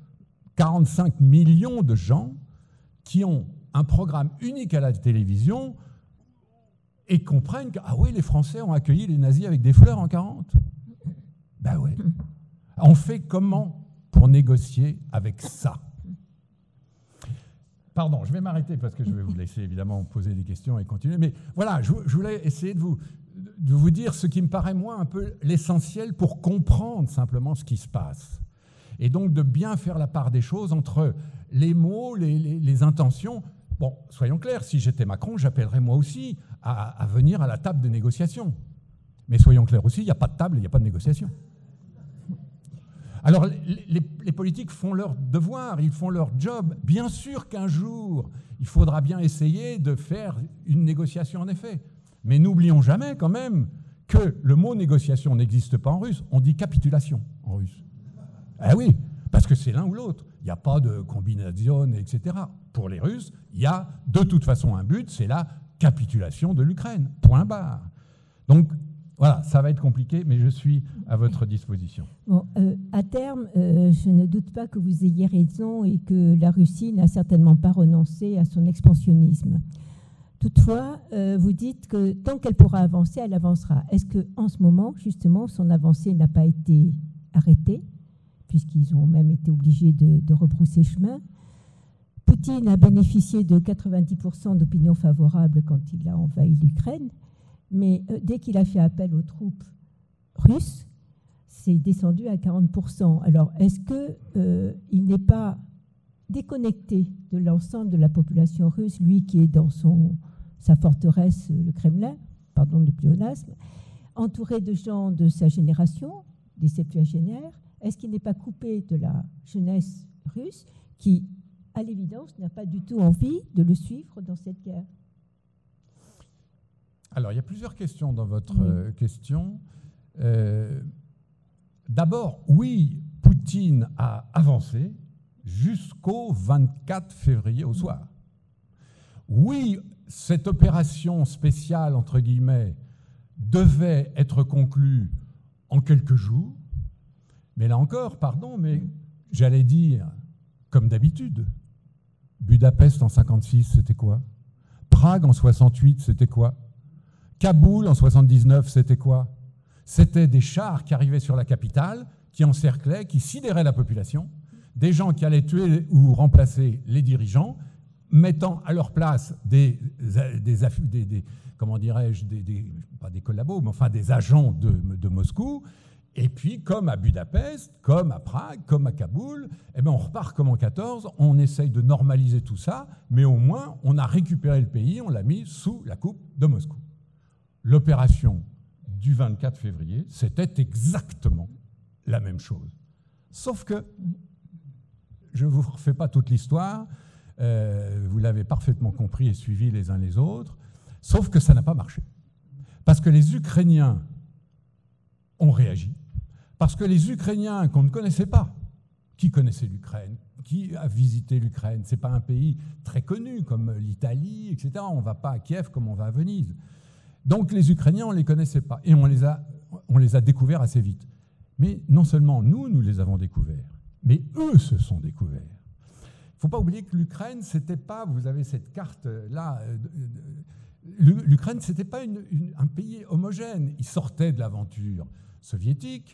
145 millions de gens qui ont un programme unique à la télévision et comprennent que, ah oui, les Français ont accueilli les nazis avec des fleurs en 1940. Ben oui. On fait comment pour négocier avec ça? Pardon, je vais m'arrêter parce que je vais vous laisser évidemment poser des questions et continuer. Mais voilà, je voulais essayer de vous dire ce qui me paraît, moi, un peu l'essentiel pour comprendre simplement ce qui se passe. Et donc de bien faire la part des choses entre les mots, les intentions. Bon, soyons clairs, si j'étais Macron, j'appellerais moi aussi à venir à la table des négociations. Mais soyons clairs aussi, il n'y a pas de table, il n'y a pas de négociation. Alors, les politiques font leur devoir, ils font leur job. Bien sûr qu'un jour, il faudra bien essayer de faire une négociation en effet. Mais n'oublions jamais quand même que le mot négociation n'existe pas en russe. On dit capitulation en russe. Ah oui, parce que c'est l'un ou l'autre. Il n'y a pas de combinaison, etc. Pour les Russes, il y a de toute façon un but, c'est la capitulation de l'Ukraine. Point barre. Donc, voilà, ça va être compliqué, mais je suis à votre disposition. Bon, à terme, je ne doute pas que vous ayez raison et que la Russie n'a certainement pas renoncé à son expansionnisme. Toutefois, vous dites que tant qu'elle pourra avancer, elle avancera. Est-ce qu'en ce moment, justement, son avancée n'a pas été arrêtée, puisqu'ils ont même été obligés de rebrousser chemin? Poutine a bénéficié de 90% d'opinion favorable quand il a envahi l'Ukraine. Mais dès qu'il a fait appel aux troupes russes, c'est descendu à 40%. Alors, est-ce qu'il n'est pas déconnecté de l'ensemble de la population russe, lui qui est dans sa forteresse, le Kremlin, pardon du pléonasme, entouré de gens de sa génération, des septuagénaires? Est-ce qu'il n'est pas coupé de la jeunesse russe qui, à l'évidence, n'a pas du tout envie de le suivre dans cette guerre. Alors, il y a plusieurs questions dans votre question. D'abord, oui, Poutine a avancé jusqu'au 24 février au soir. Oui, cette opération spéciale, entre guillemets, devait être conclue en quelques jours. Mais là encore, pardon, mais j'allais dire, comme d'habitude, Budapest en 56, c'était quoi? Prague en 68, c'était quoi? Kaboul en 79, c'était quoi? C'était des chars qui arrivaient sur la capitale, qui encerclaient, qui sidéraient la population, des gens qui allaient tuer ou remplacer les dirigeants, mettant à leur place comment dirais-je, pas des collabos, mais enfin des agents de Moscou. Et puis, comme à Budapest, comme à Prague, comme à Kaboul, eh bien, on repart comme en 14, on essaye de normaliser tout ça, mais au moins, on a récupéré le pays, on l'a mis sous la coupe de Moscou. L'opération du 24 février, c'était exactement la même chose. Sauf que, je ne vous refais pas toute l'histoire, vous l'avez parfaitement compris et suivi les uns les autres, sauf que ça n'a pas marché. Parce que les Ukrainiens ont réagi, parce que les Ukrainiens qu'on ne connaissait pas, qui connaissait l'Ukraine, qui a visité l'Ukraine, ce n'est pas un pays très connu comme l'Italie, etc. On ne va pas à Kiev comme on va à Venise. Donc les Ukrainiens, on ne les connaissait pas, et on les a découverts assez vite. Mais non seulement nous les avons découverts, mais eux se sont découverts. Il ne faut pas oublier que l'Ukraine, c'était pas, vous avez cette carte-là, l'Ukraine, ce n'était pas un pays homogène. Il sortait de l'aventure soviétique,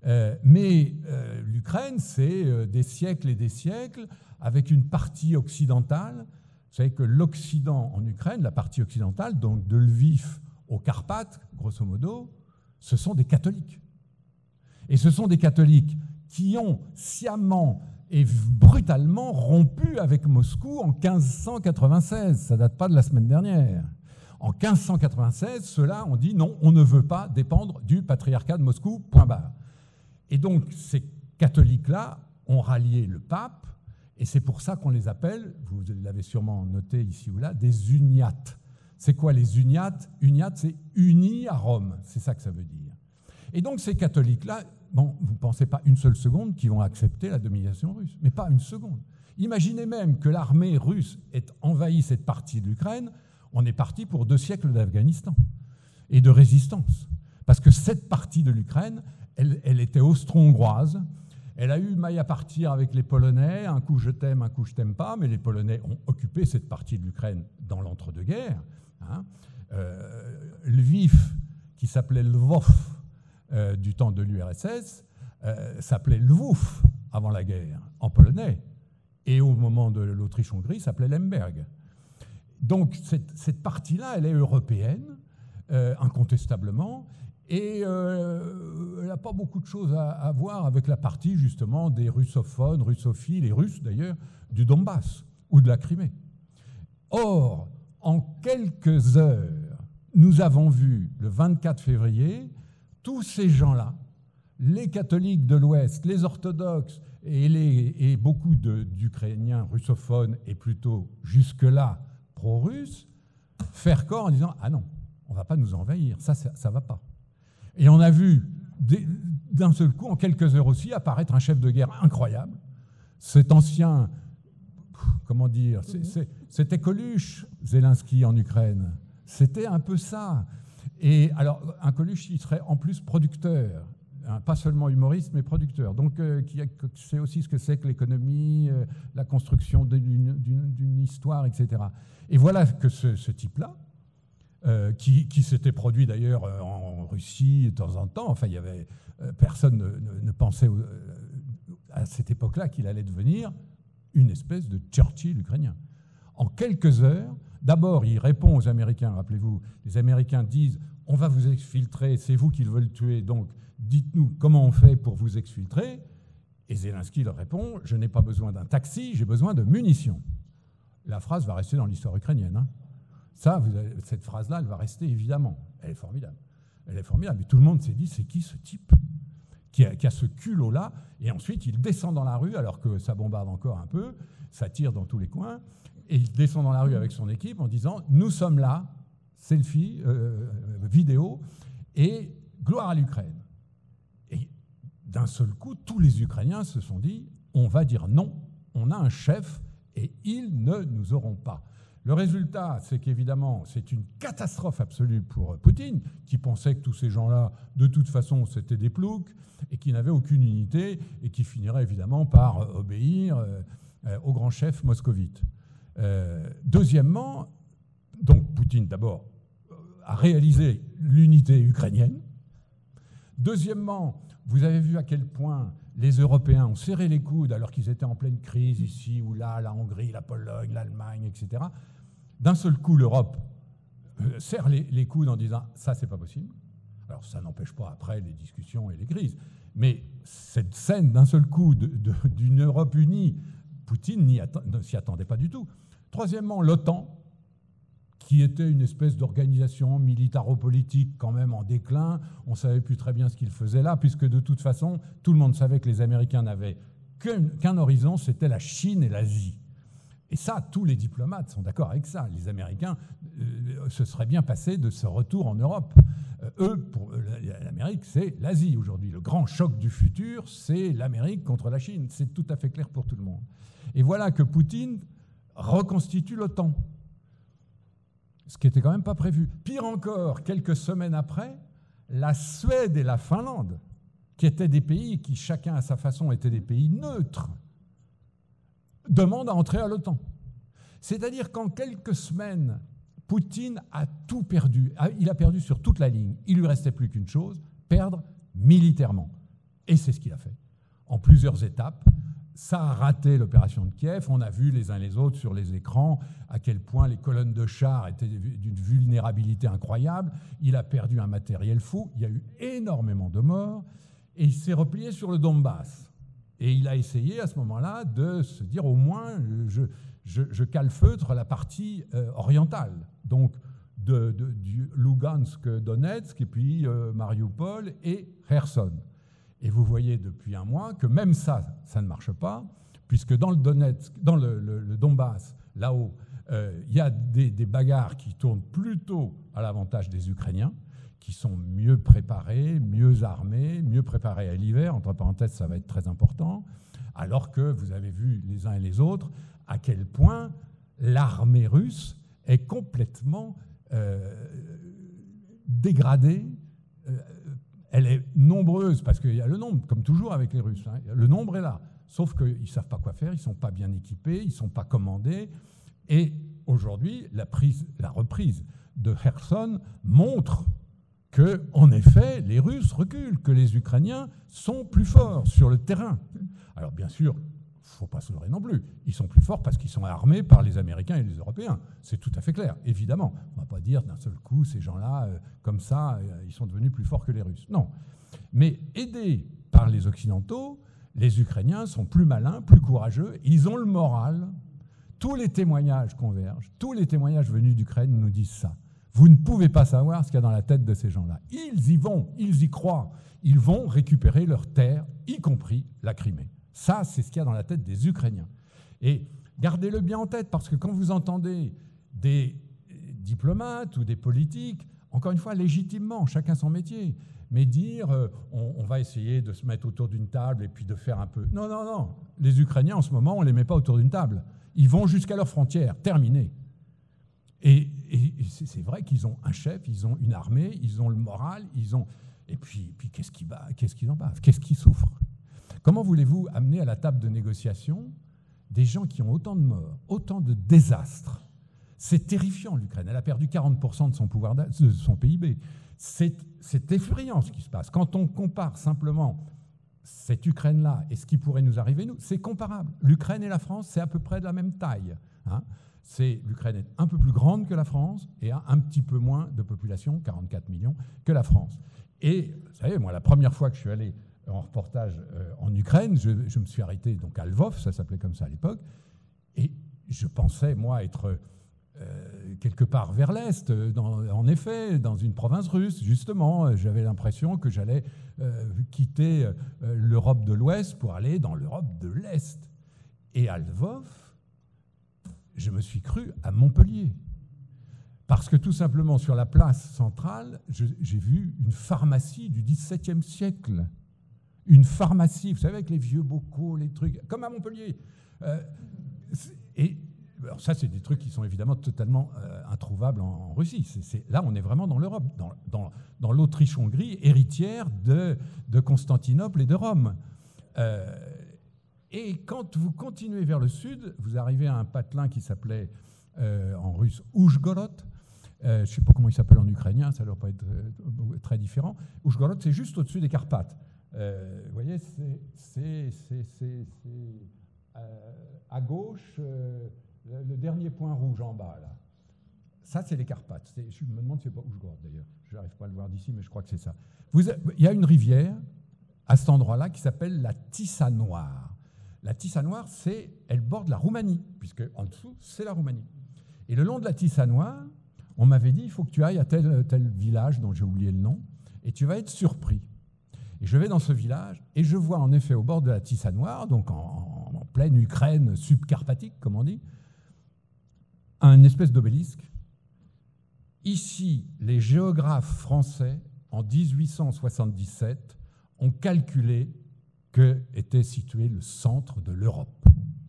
mais l'Ukraine, c'est des siècles et des siècles, avec une partie occidentale. Vous savez que l'Occident en Ukraine, la partie occidentale, donc de Lviv aux Carpates, grosso modo, ce sont des catholiques. Et ce sont des catholiques qui ont sciemment et brutalement rompu avec Moscou en 1596. Ça ne date pas de la semaine dernière. En 1596, ceux-là ont dit non, on ne veut pas dépendre du patriarcat de Moscou, point barre. Et donc ces catholiques-là ont rallié le pape, et c'est pour ça qu'on les appelle, vous l'avez sûrement noté ici ou là, des uniates. C'est quoi les uniates? Uniates, c'est unis à Rome, c'est ça que ça veut dire. Et donc ces catholiques-là, bon, vous ne pensez pas une seule seconde qu'ils vont accepter la domination russe, mais pas une seconde. Imaginez même que l'armée russe ait envahi cette partie de l'Ukraine, on est parti pour 2 siècles d'Afghanistan et de résistance. Parce que cette partie de l'Ukraine, elle était austro-hongroise, elle a eu maille à partir avec les Polonais, un coup je t'aime, un coup je t'aime pas, mais les Polonais ont occupé cette partie de l'Ukraine dans l'entre-deux-guerres. Lviv, qui s'appelait Lvov du temps de l'URSS, s'appelait Lvov avant la guerre, en polonais, et au moment de l'Autriche-Hongrie, s'appelait Lemberg. Donc cette partie-là, elle est européenne, incontestablement, et elle n'a pas beaucoup de choses à voir avec la partie, justement, des russophones, russophiles, et russes d'ailleurs, du Donbass ou de la Crimée. Or, en quelques heures, nous avons vu, le 24 février, tous ces gens-là, les catholiques de l'Ouest, les orthodoxes et beaucoup d'Ukrainiens russophones, et plutôt jusque-là pro-russes, faire corps en disant « Ah non, on ne va pas nous envahir, ça ne va pas ». Et on a vu d'un seul coup, en quelques heures aussi, apparaître un chef de guerre incroyable. Cet ancien, comment dire, c'était Coluche, Zelensky en Ukraine. C'était un peu ça. Et alors, un Coluche, il serait en plus producteur, hein, pas seulement humoriste, mais producteur. Donc, qui sait aussi ce que c'est que l'économie, la construction d'une histoire, etc. Et voilà que ce type-là, qui s'était produit d'ailleurs en Russie de temps en temps, enfin, il y avait, personne ne pensait à cette époque-là qu'il allait devenir une espèce de Churchill ukrainien. En quelques heures, d'abord, il répond aux Américains, rappelez-vous, les Américains disent « On va vous exfiltrer, c'est vous qui le veulent tuer, donc dites-nous comment on fait pour vous exfiltrer ?» Et Zelensky leur répond « Je n'ai pas besoin d'un taxi, j'ai besoin de munitions. » La phrase va rester dans l'histoire ukrainienne. Hein. Ça, cette phrase-là, elle va rester évidemment. Elle est formidable. Elle est formidable. Mais tout le monde s'est dit « C'est qui ce type ? qui a ce culot-là, et ensuite il descend dans la rue, alors que ça bombarde encore un peu, ça tire dans tous les coins, et il descend dans la rue avec son équipe en disant « Nous sommes là, selfie, vidéo, et gloire à l'Ukraine ». Et d'un seul coup, tous les Ukrainiens se sont dit « On va dire non, on a un chef, et ils ne nous auront pas ». Le résultat, c'est qu'évidemment, c'est une catastrophe absolue pour Poutine, qui pensait que tous ces gens-là, de toute façon, c'était des ploucs, et qui n'avaient aucune unité, et qui finiraient évidemment par obéir au grand chef moscovite. Deuxièmement, donc Poutine d'abord a réalisé l'unité ukrainienne. Deuxièmement, vous avez vu à quel point les Européens ont serré les coudes alors qu'ils étaient en pleine crise ici ou là, la Hongrie, la Pologne, l'Allemagne, etc. D'un seul coup, l'Europe serre les coudes en disant « ça, c'est pas possible ». Alors, ça n'empêche pas après les discussions et les crises. Mais cette scène d'un seul coup d'une Europe unie, Poutine ne s'y attendait pas du tout. Troisièmement, l'OTAN, qui était une espèce d'organisation militaro-politique quand même en déclin. On ne savait plus très bien ce qu'ils faisaient là, puisque de toute façon, tout le monde savait que les Américains n'avaient qu'un horizon, c'était la Chine et l'Asie. Et ça, tous les diplomates sont d'accord avec ça. Les Américains se seraient bien passés de ce retour en Europe. Pour l'Amérique, c'est l'Asie aujourd'hui. Le grand choc du futur, c'est l'Amérique contre la Chine. C'est tout à fait clair pour tout le monde. Et voilà que Poutine reconstitue l'OTAN, ce qui n'était quand même pas prévu. Pire encore, quelques semaines après, la Suède et la Finlande, qui étaient des pays qui, chacun à sa façon, étaient des pays neutres, demandent à entrer à l'OTAN. C'est-à-dire qu'en quelques semaines, Poutine a tout perdu. Il a perdu sur toute la ligne. Il ne lui restait plus qu'une chose, perdre militairement. Et c'est ce qu'il a fait. En plusieurs étapes, ça a raté l'opération de Kiev. On a vu les uns les autres sur les écrans à quel point les colonnes de chars étaient d'une vulnérabilité incroyable. Il a perdu un matériel fou. Il y a eu énormément de morts. Et il s'est replié sur le Donbass. Et il a essayé à ce moment-là de se dire au moins je calfeutre la partie orientale. Donc du Lugansk, Donetsk, et puis Mariupol et Kherson. Et vous voyez depuis un mois que même ça ne marche pas, puisque dans le Donetsk, dans le Donbass, là-haut, il y a des bagarres qui tournent plutôt à l'avantage des Ukrainiens, qui sont mieux préparés, mieux armés, mieux préparés à l'hiver. Entre parenthèses, ça va être très important. Alors que vous avez vu les uns et les autres à quel point l'armée russe est complètement dégradée. Elle est nombreuse, parce qu'il y a le nombre, comme toujours avec les Russes. Hein, le nombre est là, sauf qu'ils ne savent pas quoi faire, ils ne sont pas bien équipés, ils ne sont pas commandés. Et aujourd'hui, la reprise de Kherson montre que, en effet, les Russes reculent, que les Ukrainiens sont plus forts sur le terrain. Alors bien sûr, il ne faut pas se leurrer non plus. Ils sont plus forts parce qu'ils sont armés par les Américains et les Européens. C'est tout à fait clair, évidemment. On ne va pas dire d'un seul coup, ces gens-là, comme ça, ils sont devenus plus forts que les Russes. Non. Mais aidés par les Occidentaux, les Ukrainiens sont plus malins, plus courageux. Ils ont le moral. Tous les témoignages convergent. Tous les témoignages venus d'Ukraine nous disent ça. Vous ne pouvez pas savoir ce qu'il y a dans la tête de ces gens-là. Ils y vont, ils y croient. Ils vont récupérer leurs terres, y compris la Crimée. Ça, c'est ce qu'il y a dans la tête des Ukrainiens. Et gardez-le bien en tête, parce que quand vous entendez des diplomates ou des politiques, encore une fois, légitimement, chacun son métier, mais dire on va essayer de se mettre autour d'une table et puis de faire un peu... Non, non, non. Les Ukrainiens, en ce moment, on ne les met pas autour d'une table. Ils vont jusqu'à leurs frontières, terminé. Et c'est vrai qu'ils ont un chef, ils ont une armée, ils ont le moral, ils ont... Et puis qu'est-ce qu'ils en bavent? Qu'est-ce qu'ils souffrent? Comment voulez-vous amener à la table de négociation des gens qui ont autant de morts, autant de désastres? C'est terrifiant, l'Ukraine. Elle a perdu 40% de son pouvoir, de son PIB. C'est effrayant ce qui se passe. Quand on compare simplement cette Ukraine-là et ce qui pourrait nous arriver, nous, c'est comparable. L'Ukraine et la France, c'est à peu près de la même taille. Hein. L'Ukraine est un peu plus grande que la France et a un petit peu moins de population, 44 millions, que la France. Et vous savez, moi, la première fois que je suis allé en reportage en Ukraine, je me suis arrêté donc à Lvov, ça s'appelait comme ça à l'époque, et je pensais, moi, être quelque part vers l'Est, en effet, dans une province russe, justement. J'avais l'impression que j'allais quitter l'Europe de l'Ouest pour aller dans l'Europe de l'Est. Et à Lvov, je me suis cru à Montpellier. Parce que tout simplement, sur la place centrale, j'ai vu une pharmacie du XVIIe siècle. Une pharmacie, vous savez, avec les vieux bocaux, les trucs, comme à Montpellier. Et alors ça, c'est des trucs qui sont évidemment totalement introuvables en Russie. Là, on est vraiment dans l'Europe, dans l'Autriche-Hongrie, héritière de Constantinople et de Rome. Et quand vous continuez vers le sud, vous arrivez à un patelin qui s'appelait en russe Oujgorod. Je ne sais pas comment il s'appelle en ukrainien, ça ne doit pas être très différent. Oujgorod, c'est juste au-dessus des Carpates. Vous voyez, c'est à gauche, le dernier point rouge en bas, là. Ça, c'est les Carpates. Je me demande si c'est pas Oujgorod, d'ailleurs. Je n'arrive pas à le voir d'ici, mais je crois que c'est ça. Il y a une rivière à cet endroit-là qui s'appelle la Tissa Noire. La Tissa Noire, elle borde la Roumanie, puisque en dessous, c'est la Roumanie. Et le long de la Tissa Noire, on m'avait dit, il faut que tu ailles à tel village dont j'ai oublié le nom, et tu vas être surpris. Et je vais dans ce village, et je vois en effet au bord de la Tissa Noire, donc en pleine Ukraine subcarpatique, comme on dit, un espèce d'obélisque. Ici, les géographes français, en 1877, ont calculé que était situé le centre de l'Europe.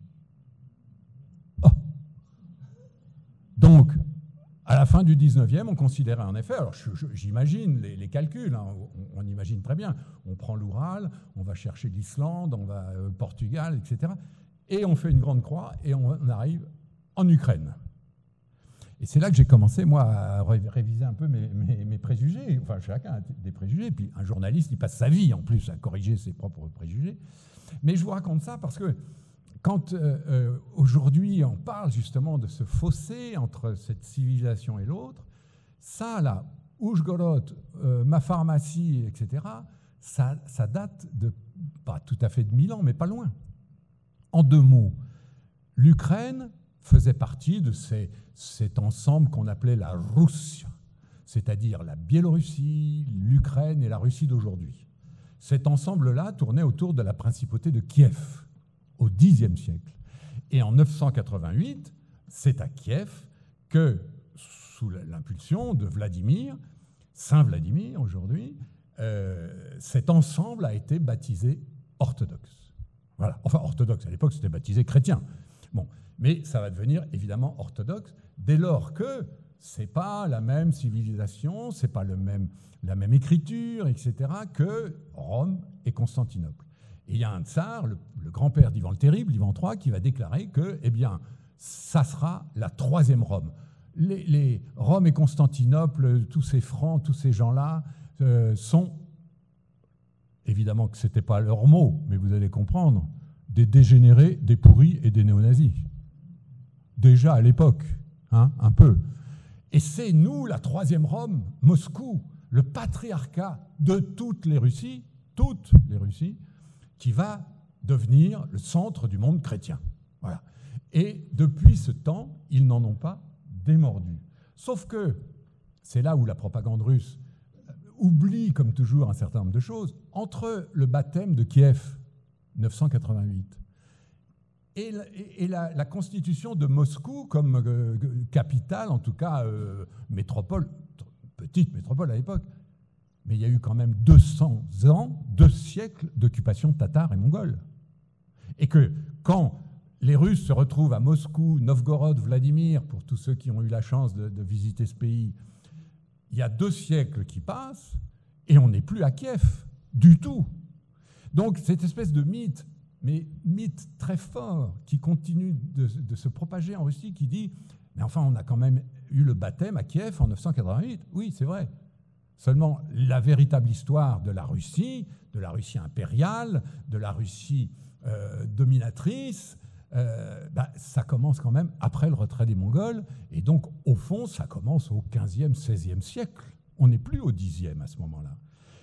Oh. Donc, à la fin du 19e, on considérait en effet, alors j'imagine les calculs, hein, on imagine très bien, on prend l'Oural, on va chercher l'Islande, on va au Portugal, etc. Et on fait une grande croix et on arrive en Ukraine. Et c'est là que j'ai commencé, moi, à réviser un peu mes préjugés. Enfin, chacun a des préjugés. Puis un journaliste, il passe sa vie, en plus, à corriger ses propres préjugés. Mais je vous raconte ça parce que quand aujourd'hui, on parle justement de ce fossé entre cette civilisation et l'autre, ça, là, Oujgorod, ma pharmacie, etc., ça date de, pas tout à fait de 1000 ans, mais pas loin. En deux mots, l'Ukraine faisait partie de cet ensemble qu'on appelait la Russie, c'est-à-dire la Biélorussie, l'Ukraine et la Russie d'aujourd'hui. Cet ensemble-là tournait autour de la principauté de Kiev au Xe siècle. Et en 988, c'est à Kiev que, sous l'impulsion de Vladimir, Saint Vladimir aujourd'hui, cet ensemble a été baptisé orthodoxe. Voilà. Enfin, orthodoxe, à l'époque, c'était baptisé chrétien. Bon. Mais ça va devenir évidemment orthodoxe dès lors que ce n'est pas la même civilisation, ce n'est pas la même écriture, etc., que Rome et Constantinople. Et il y a un tsar, le grand-père d'Ivan le Terrible, Ivan III, qui va déclarer que, eh bien, ça sera la troisième Rome. Les Rome et Constantinople, tous ces Francs, tous ces gens-là, sont, évidemment que ce n'était pas leur mot, mais vous allez comprendre, des dégénérés, des pourris et des néo-nazis. Déjà à l'époque, hein, un peu. Et c'est nous, la troisième Rome, Moscou, le patriarcat de toutes les Russies, qui va devenir le centre du monde chrétien. Voilà. Et depuis ce temps, ils n'en ont pas démordu. Sauf que c'est là où la propagande russe oublie, comme toujours, un certain nombre de choses. Entre le baptême de Kiev, 988, et la constitution de Moscou comme capitale, en tout cas métropole, petite métropole à l'époque, mais il y a eu quand même 200 ans, 2 siècles d'occupation tatare et mongole. Et que quand les Russes se retrouvent à Moscou, Novgorod, Vladimir, pour tous ceux qui ont eu la chance de visiter ce pays, il y a 2 siècles qui passent et on n'est plus à Kiev du tout. Donc cette espèce de mythe, mais mythe très fort, qui continue de se propager en Russie, qui dit « mais enfin, on a quand même eu le baptême à Kiev en 988 ». Oui, c'est vrai. Seulement, la véritable histoire de la Russie impériale, de la Russie dominatrice, ça commence quand même après le retrait des Mongols. Et donc, au fond, ça commence au XVe, XVIe siècle. On n'est plus au Xe à ce moment-là.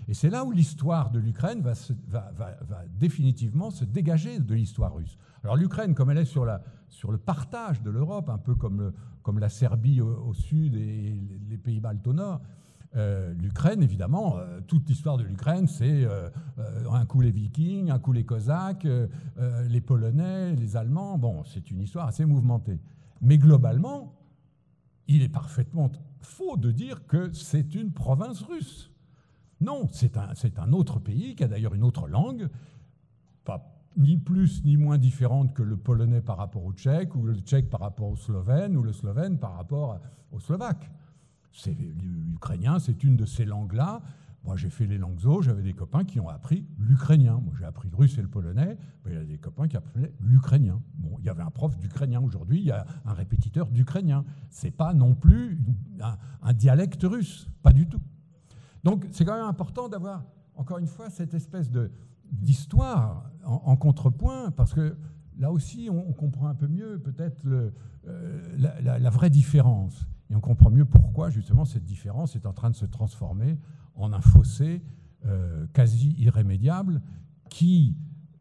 Et c'est là où l'histoire de l'Ukraine va définitivement se dégager de l'histoire russe. Alors l'Ukraine, comme elle est sur le partage de l'Europe, un peu comme la Serbie au sud et les pays baltes au nord, l'Ukraine, évidemment, toute l'histoire de l'Ukraine, c'est un coup les Vikings, un coup les Cosaques, les Polonais, les Allemands. Bon, c'est une histoire assez mouvementée. Mais globalement, il est parfaitement faux de dire que c'est une province russe. Non, c'est un autre pays qui a d'ailleurs une autre langue, pas ni plus ni moins différente que le polonais par rapport au tchèque, ou le tchèque par rapport au slovène, ou le slovène par rapport au slovaque. L'ukrainien, c'est une de ces langues-là. Moi, j'ai fait les langues zo, j'avais des copains qui ont appris l'ukrainien. Moi, j'ai appris le russe et le polonais, mais il y a des copains qui appelaient l'ukrainien. Bon, il y avait un prof d'ukrainien aujourd'hui, il y a un répétiteur d'ukrainien. C'est pas non plus un dialecte russe, pas du tout. Donc, c'est quand même important d'avoir, encore une fois, cette espèce d'histoire en contrepoint, parce que là aussi, on comprend un peu mieux peut-être la vraie différence. Et on comprend mieux pourquoi, justement, cette différence est en train de se transformer en un fossé quasi irrémédiable qui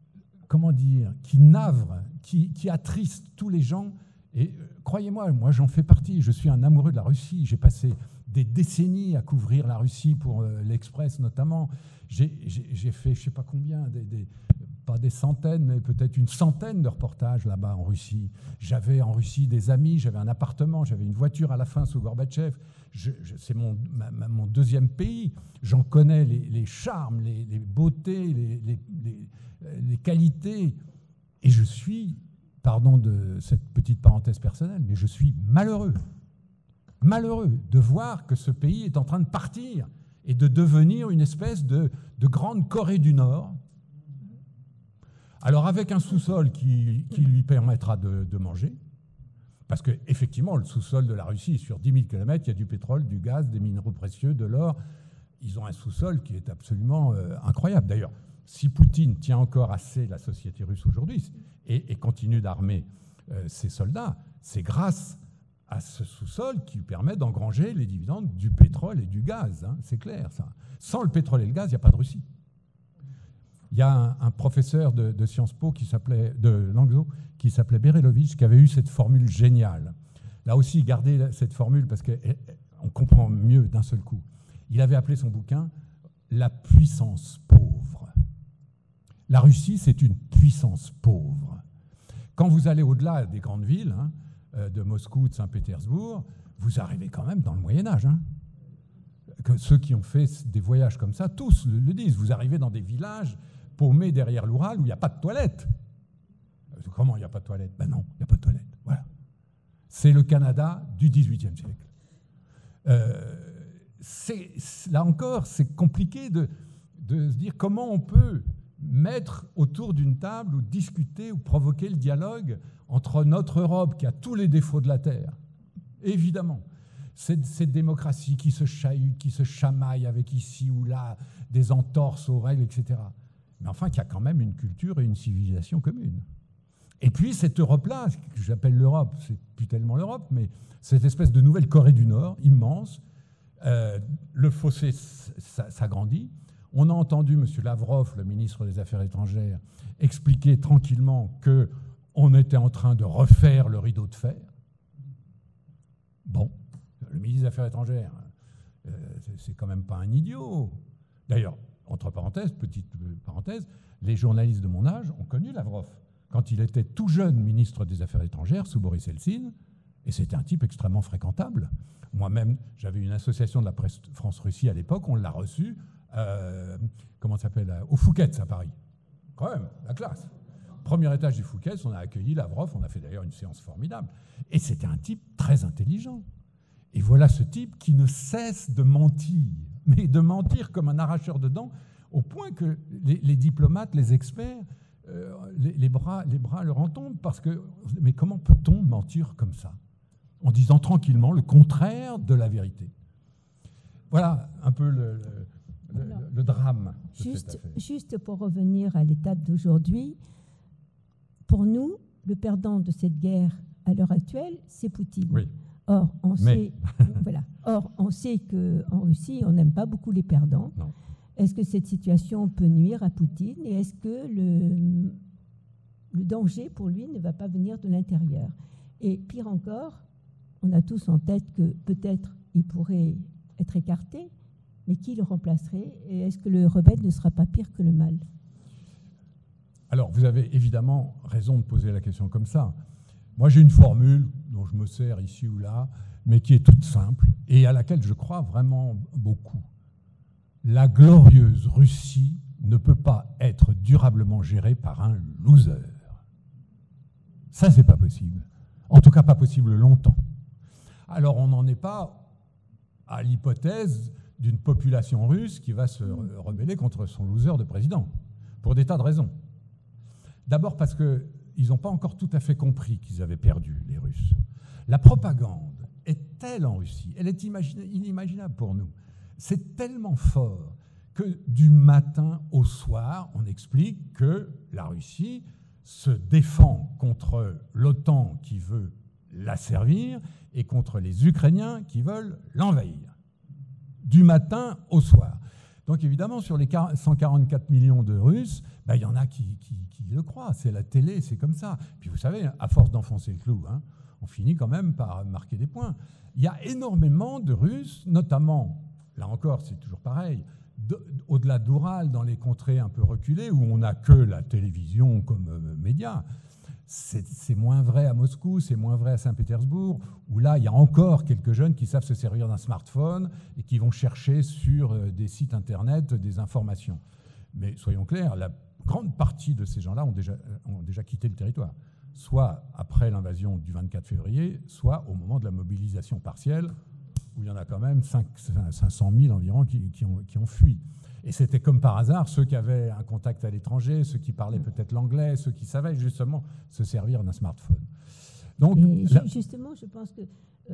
navre, qui attriste tous les gens. Et croyez-moi, moi j'en fais partie, je suis un amoureux de la Russie. J'ai passé des décennies à couvrir la Russie pour l'Express notamment. J'ai fait je ne sais pas combien, pas des centaines, mais peut-être une centaine de reportages là-bas en Russie. J'avais en Russie des amis, j'avais un appartement, j'avais une voiture à la fin sous Gorbatchev. C'est mon deuxième pays. J'en connais les charmes, les beautés, les qualités. Et je suis, pardon de cette petite parenthèse personnelle, mais je suis malheureux de voir que ce pays est en train de partir et de devenir une espèce de grande Corée du Nord. Alors avec un sous-sol qui lui permettra de manger, parce qu'effectivement, le sous-sol de la Russie, sur 10 000 km, il y a du pétrole, du gaz, des minéraux précieux, de l'or. Ils ont un sous-sol qui est absolument incroyable. D'ailleurs, si Poutine tient encore assez la société russe aujourd'hui et continue d'armer ses soldats, c'est grâce à ce sous-sol qui lui permet d'engranger les dividendes du pétrole et du gaz. Hein, c'est clair, ça. Sans le pétrole et le gaz, il n'y a pas de Russie. Il y a un professeur de Sciences Po de langue zo qui s'appelait Berelovitch, qui avait eu cette formule géniale. Là aussi, gardez cette formule parce qu'on comprend mieux d'un seul coup. Il avait appelé son bouquin « La puissance pauvre ». La Russie, c'est une puissance pauvre. Quand vous allez au-delà des grandes villes, hein, de Moscou, de Saint-Pétersbourg, vous arrivez quand même dans le Moyen-Âge. Hein. Que ceux qui ont fait des voyages comme ça, tous le disent. Vous arrivez dans des villages paumés derrière l'Oural où il n'y a pas de toilette. Comment il n'y a pas de toilette? Ben non, il n'y a pas de toilette. Voilà. C'est le Canada du XVIIIe siècle. Là encore, c'est compliqué de se dire comment on peut mettre autour d'une table ou discuter ou provoquer le dialogue entre notre Europe qui a tous les défauts de la Terre, évidemment, cette démocratie qui se chahute, qui se chamaille avec ici ou là des entorses aux règles, etc. Mais enfin, qui a quand même une culture et une civilisation commune. Et puis cette Europe-là, que j'appelle l'Europe, c'est plus tellement l'Europe, mais cette espèce de nouvelle Corée du Nord, immense, le fossé s'agrandit. On a entendu M. Lavrov, le ministre des Affaires étrangères, expliquer tranquillement qu'on était en train de refaire le rideau de fer. Bon, le ministre des Affaires étrangères, c'est quand même pas un idiot. D'ailleurs, entre parenthèses, petite parenthèse, les journalistes de mon âge ont connu Lavrov quand il était tout jeune ministre des Affaires étrangères sous Boris Eltsine, et c'était un type extrêmement fréquentable. Moi-même, j'avais une association de la presse France-Russie à l'époque, on l'a reçu, comment ça s'appelle, au Fouquet's à Paris. Quand même, la classe. Premier étage du Fouquet's, on a accueilli Lavrov, on a fait d'ailleurs une séance formidable. Et c'était un type très intelligent. Et voilà ce type qui ne cesse de mentir, mais de mentir comme un arracheur de dents, au point que les diplomates, les experts, les bras leur en tombent, parce que, mais comment peut-on mentir comme ça, en disant tranquillement le contraire de la vérité? Voilà un peu le drame de cette affaire. Juste pour revenir à l'étape d'aujourd'hui, pour nous, le perdant de cette guerre à l'heure actuelle, c'est Poutine. Oui. Or, on sait qu'en Russie, on n'aime pas beaucoup les perdants. Non. Est-ce que cette situation peut nuire à Poutine et est-ce que le danger pour lui ne va pas venir de l'intérieur? Et pire encore, on a tous en tête que peut-être il pourrait être écarté, mais qui le remplacerait? Et est-ce que le rebelle ne sera pas pire que le mal? Alors, vous avez évidemment raison de poser la question comme ça. Moi, j'ai une formule dont je me sers ici ou là, mais qui est toute simple et à laquelle je crois vraiment beaucoup. La glorieuse Russie ne peut pas être durablement gérée par un loser. Ça, c'est pas possible. En tout cas, pas possible longtemps. Alors, on n'en est pas à l'hypothèse d'une population russe qui va se rebeller contre son loser de président, pour des tas de raisons. D'abord parce qu'ils n'ont pas encore tout à fait compris qu'ils avaient perdu, les Russes. La propagande est telle en Russie, elle est inimaginable pour nous. C'est tellement fort que du matin au soir, on explique que la Russie se défend contre l'OTAN qui veut la servir et contre les Ukrainiens qui veulent l'envahir. Du matin au soir. Donc évidemment, sur les 144 millions de Russes, il y en a qui le croient. C'est la télé, c'est comme ça. Puis vous savez, à force d'enfoncer le clou, on finit quand même par marquer des points. Il y a énormément de Russes, notamment, là encore, c'est toujours pareil, au-delà d'Oural, dans les contrées un peu reculées, où on n'a que la télévision comme média. C'est moins vrai à Moscou, c'est moins vrai à Saint-Pétersbourg, où là, il y a encore quelques jeunes qui savent se servir d'un smartphone et qui vont chercher sur des sites Internet des informations. Mais soyons clairs, la grande partie de ces gens-là ont déjà quitté le territoire, soit après l'invasion du 24 février, soit au moment de la mobilisation partielle, où il y en a quand même 500 000 environ qui ont fui. Et c'était comme par hasard ceux qui avaient un contact à l'étranger, ceux qui parlaient peut-être l'anglais, ceux qui savaient justement se servir d'un smartphone. Donc, justement, je pense que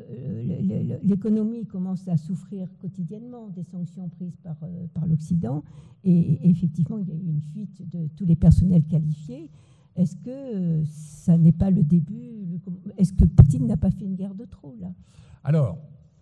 l'économie commence à souffrir quotidiennement des sanctions prises par l'Occident. Et effectivement, il y a eu une fuite de tous les personnels qualifiés. Est-ce que ça n'est pas le début? Est-ce que Poutine n'a pas fait une guerre de trop, là? Alors,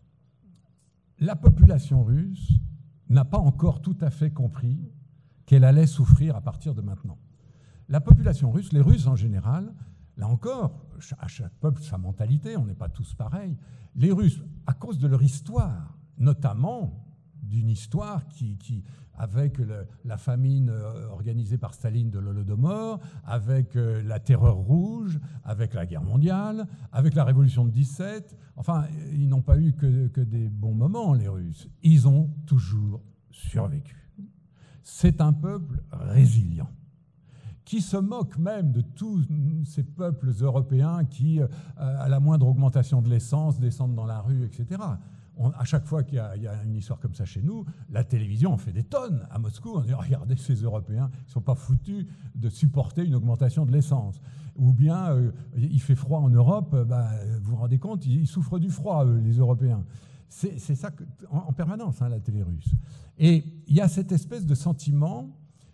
la population russe n'a pas encore tout à fait compris qu'elle allait souffrir à partir de maintenant. La population russe, les Russes en général, là encore, à chaque peuple sa mentalité, on n'est pas tous pareils. Les Russes, à cause de leur histoire, notamment d'une histoire qui avec la famine organisée par Staline de l'Holodomor, avec la terreur rouge, avec la guerre mondiale, avec la révolution de 17, enfin, ils n'ont pas eu que des bons moments, les Russes. Ils ont toujours survécu. C'est un peuple résilient, qui se moque même de tous ces peuples européens qui, à la moindre augmentation de l'essence, descendent dans la rue, etc. À chaque fois qu'il y a une histoire comme ça chez nous, la télévision en fait des tonnes à Moscou. On dit, regardez, ces Européens, ils ne sont pas foutus de supporter une augmentation de l'essence. Ou bien, il fait froid en Europe, vous vous rendez compte, ils souffrent du froid, les Européens. C'est ça en permanence, la télé russe. Et il y a cette espèce de sentiment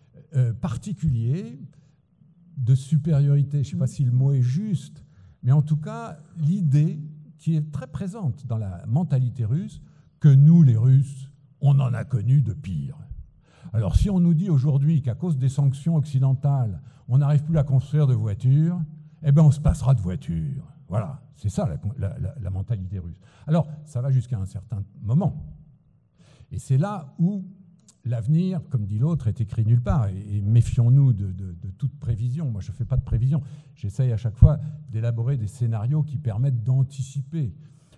particulier de supériorité. Je ne sais pas si le mot est juste, mais en tout cas, l'idée qui est très présente dans la mentalité russe, que nous, les Russes, on en a connu de pire. Alors, si on nous dit aujourd'hui qu'à cause des sanctions occidentales, on n'arrive plus à construire de voitures, eh bien, on se passera de voitures. Voilà, c'est ça la mentalité russe. Alors, ça va jusqu'à un certain moment. Et c'est là où l'avenir, comme dit l'autre, est écrit nulle part. Et méfions-nous de toute prévision. Moi, je ne fais pas de prévision. J'essaye à chaque fois d'élaborer des scénarios qui permettent d'anticiper.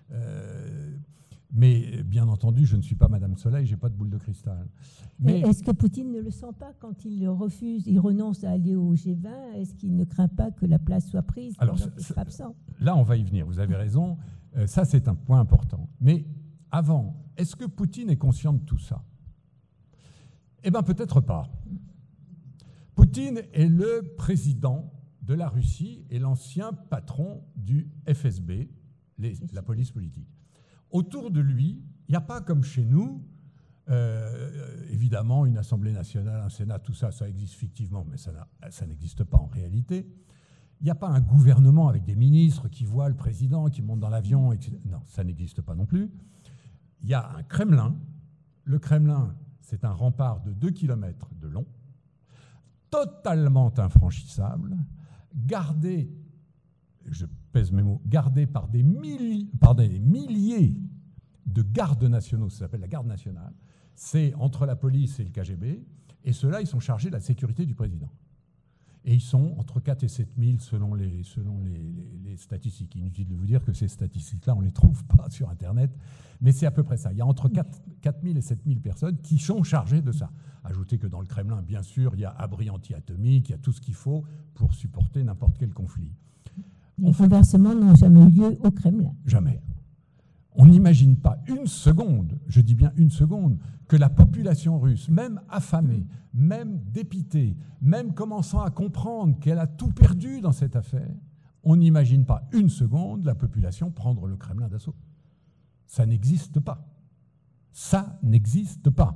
Mais bien entendu, je ne suis pas Madame Soleil, je n'ai pas de boule de cristal. Mais est-ce que Poutine ne le sent pas quand il refuse, il renonce à aller au G20? Est-ce qu'il ne craint pas que la place soit prise alors qu'il sera absent? Là, on va y venir, vous avez raison. Ça, c'est un point important. Mais avant, est-ce que Poutine est conscient de tout ça? Eh bien, peut-être pas. Poutine est le président de la Russie et l'ancien patron du FSB, la police politique. Autour de lui, il n'y a pas comme chez nous, évidemment, une Assemblée nationale, un Sénat, tout ça, ça existe fictivement, mais ça n'existe pas en réalité. Il n'y a pas un gouvernement avec des ministres qui voient le président, qui monte dans l'avion, etc. Non, ça n'existe pas non plus. Il y a un Kremlin. Le Kremlin, C'est un rempart de 2 km de long, totalement infranchissable, gardé, je pèse mes mots, gardé par des milliers de gardes nationaux, ça s'appelle la garde nationale. C'est entre la police et le KGB, et ceux-là, ils sont chargés de la sécurité du président. Et ils sont entre 4 et 7 000 selon les statistiques. Inutile de vous dire que ces statistiques-là, on ne les trouve pas sur Internet, mais c'est à peu près ça. Il y a entre 4 000 et 7 000 personnes qui sont chargées de ça. Ajoutez que dans le Kremlin, bien sûr, il y a abri anti-atomique, il y a tout ce qu'il faut pour supporter n'importe quel conflit. Les renversements n'ont jamais eu lieu au Kremlin. Jamais. On n'imagine pas une seconde, je dis bien une seconde, que la population russe, même affamée, même dépitée, même commençant à comprendre qu'elle a tout perdu dans cette affaire, on n'imagine pas une seconde la population prendre le Kremlin d'assaut. Ça n'existe pas. Ça n'existe pas.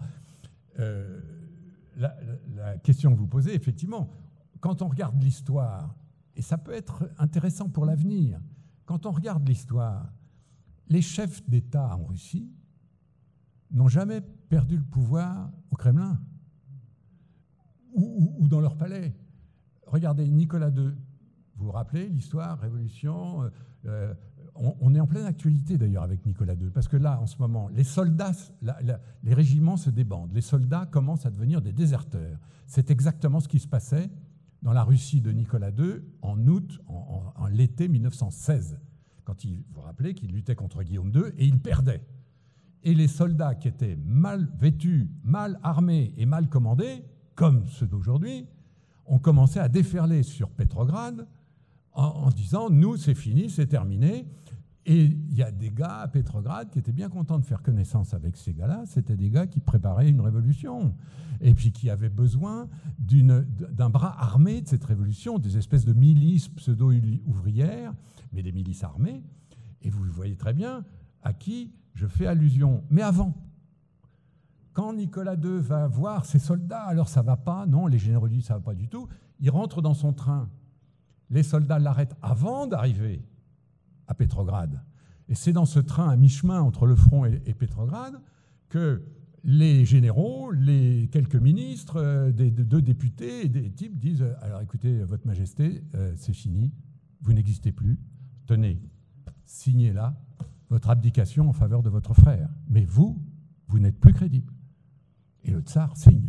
La question que vous posez, effectivement, quand on regarde l'histoire, et ça peut être intéressant pour l'avenir, quand on regarde l'histoire, les chefs d'État en Russie n'ont jamais perdu le pouvoir au Kremlin ou dans leur palais. Regardez, Nicolas II, vous vous rappelez l'histoire, révolution, on est en pleine actualité d'ailleurs avec Nicolas II, parce que là, en ce moment, les soldats, les régiments se débandent, les soldats commencent à devenir des déserteurs. C'est exactement ce qui se passait dans la Russie de Nicolas II en août, en l'été 1916. Quand vous vous rappelez qu'il luttait contre Guillaume II et il perdait. Et les soldats qui étaient mal vêtus, mal armés et mal commandés, comme ceux d'aujourd'hui, ont commencé à déferler sur Petrograd en disant « nous, c'est fini, c'est terminé ». Et il y a des gars à Petrograd qui étaient bien contents de faire connaissance avec ces gars-là. C'était des gars qui préparaient une révolution et puis qui avaient besoin d'un bras armé de cette révolution, des espèces de milices pseudo-ouvrières, mais des milices armées. Et vous voyez très bien à qui je fais allusion. Mais avant, quand Nicolas II va voir ses soldats, alors ça ne va pas, non, les généraux disent ça ne va pas du tout, il rentre dans son train. Les soldats l'arrêtent avant d'arriver à Petrograd. Et c'est dans ce train à mi-chemin entre le front et Petrograd que les généraux, les quelques ministres, deux députés et des types disent « Alors écoutez, Votre Majesté, c'est fini, vous n'existez plus, tenez, signez là votre abdication en faveur de votre frère. Mais vous n'êtes plus crédible. » Et le tsar signe.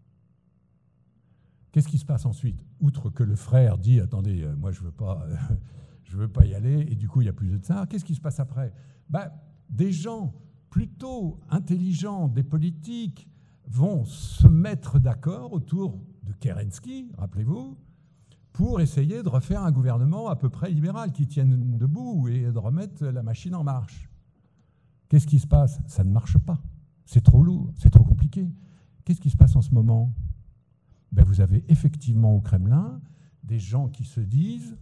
Qu'est-ce qui se passe ensuite? Outre que le frère dit « Attendez, moi je ne veux pas y aller », et du coup il n'y a plus de tsar, qu'est-ce qui se passe après? Des gens plutôt intelligents, des politiques, vont se mettre d'accord autour de Kerensky, rappelez-vous, pour essayer de refaire un gouvernement à peu près libéral qui tienne debout et de remettre la machine en marche. Qu'est-ce qui se passe? Ça ne marche pas. C'est trop lourd, c'est trop compliqué. Qu'est-ce qui se passe en ce moment? Vous avez effectivement au Kremlin des gens qui se disent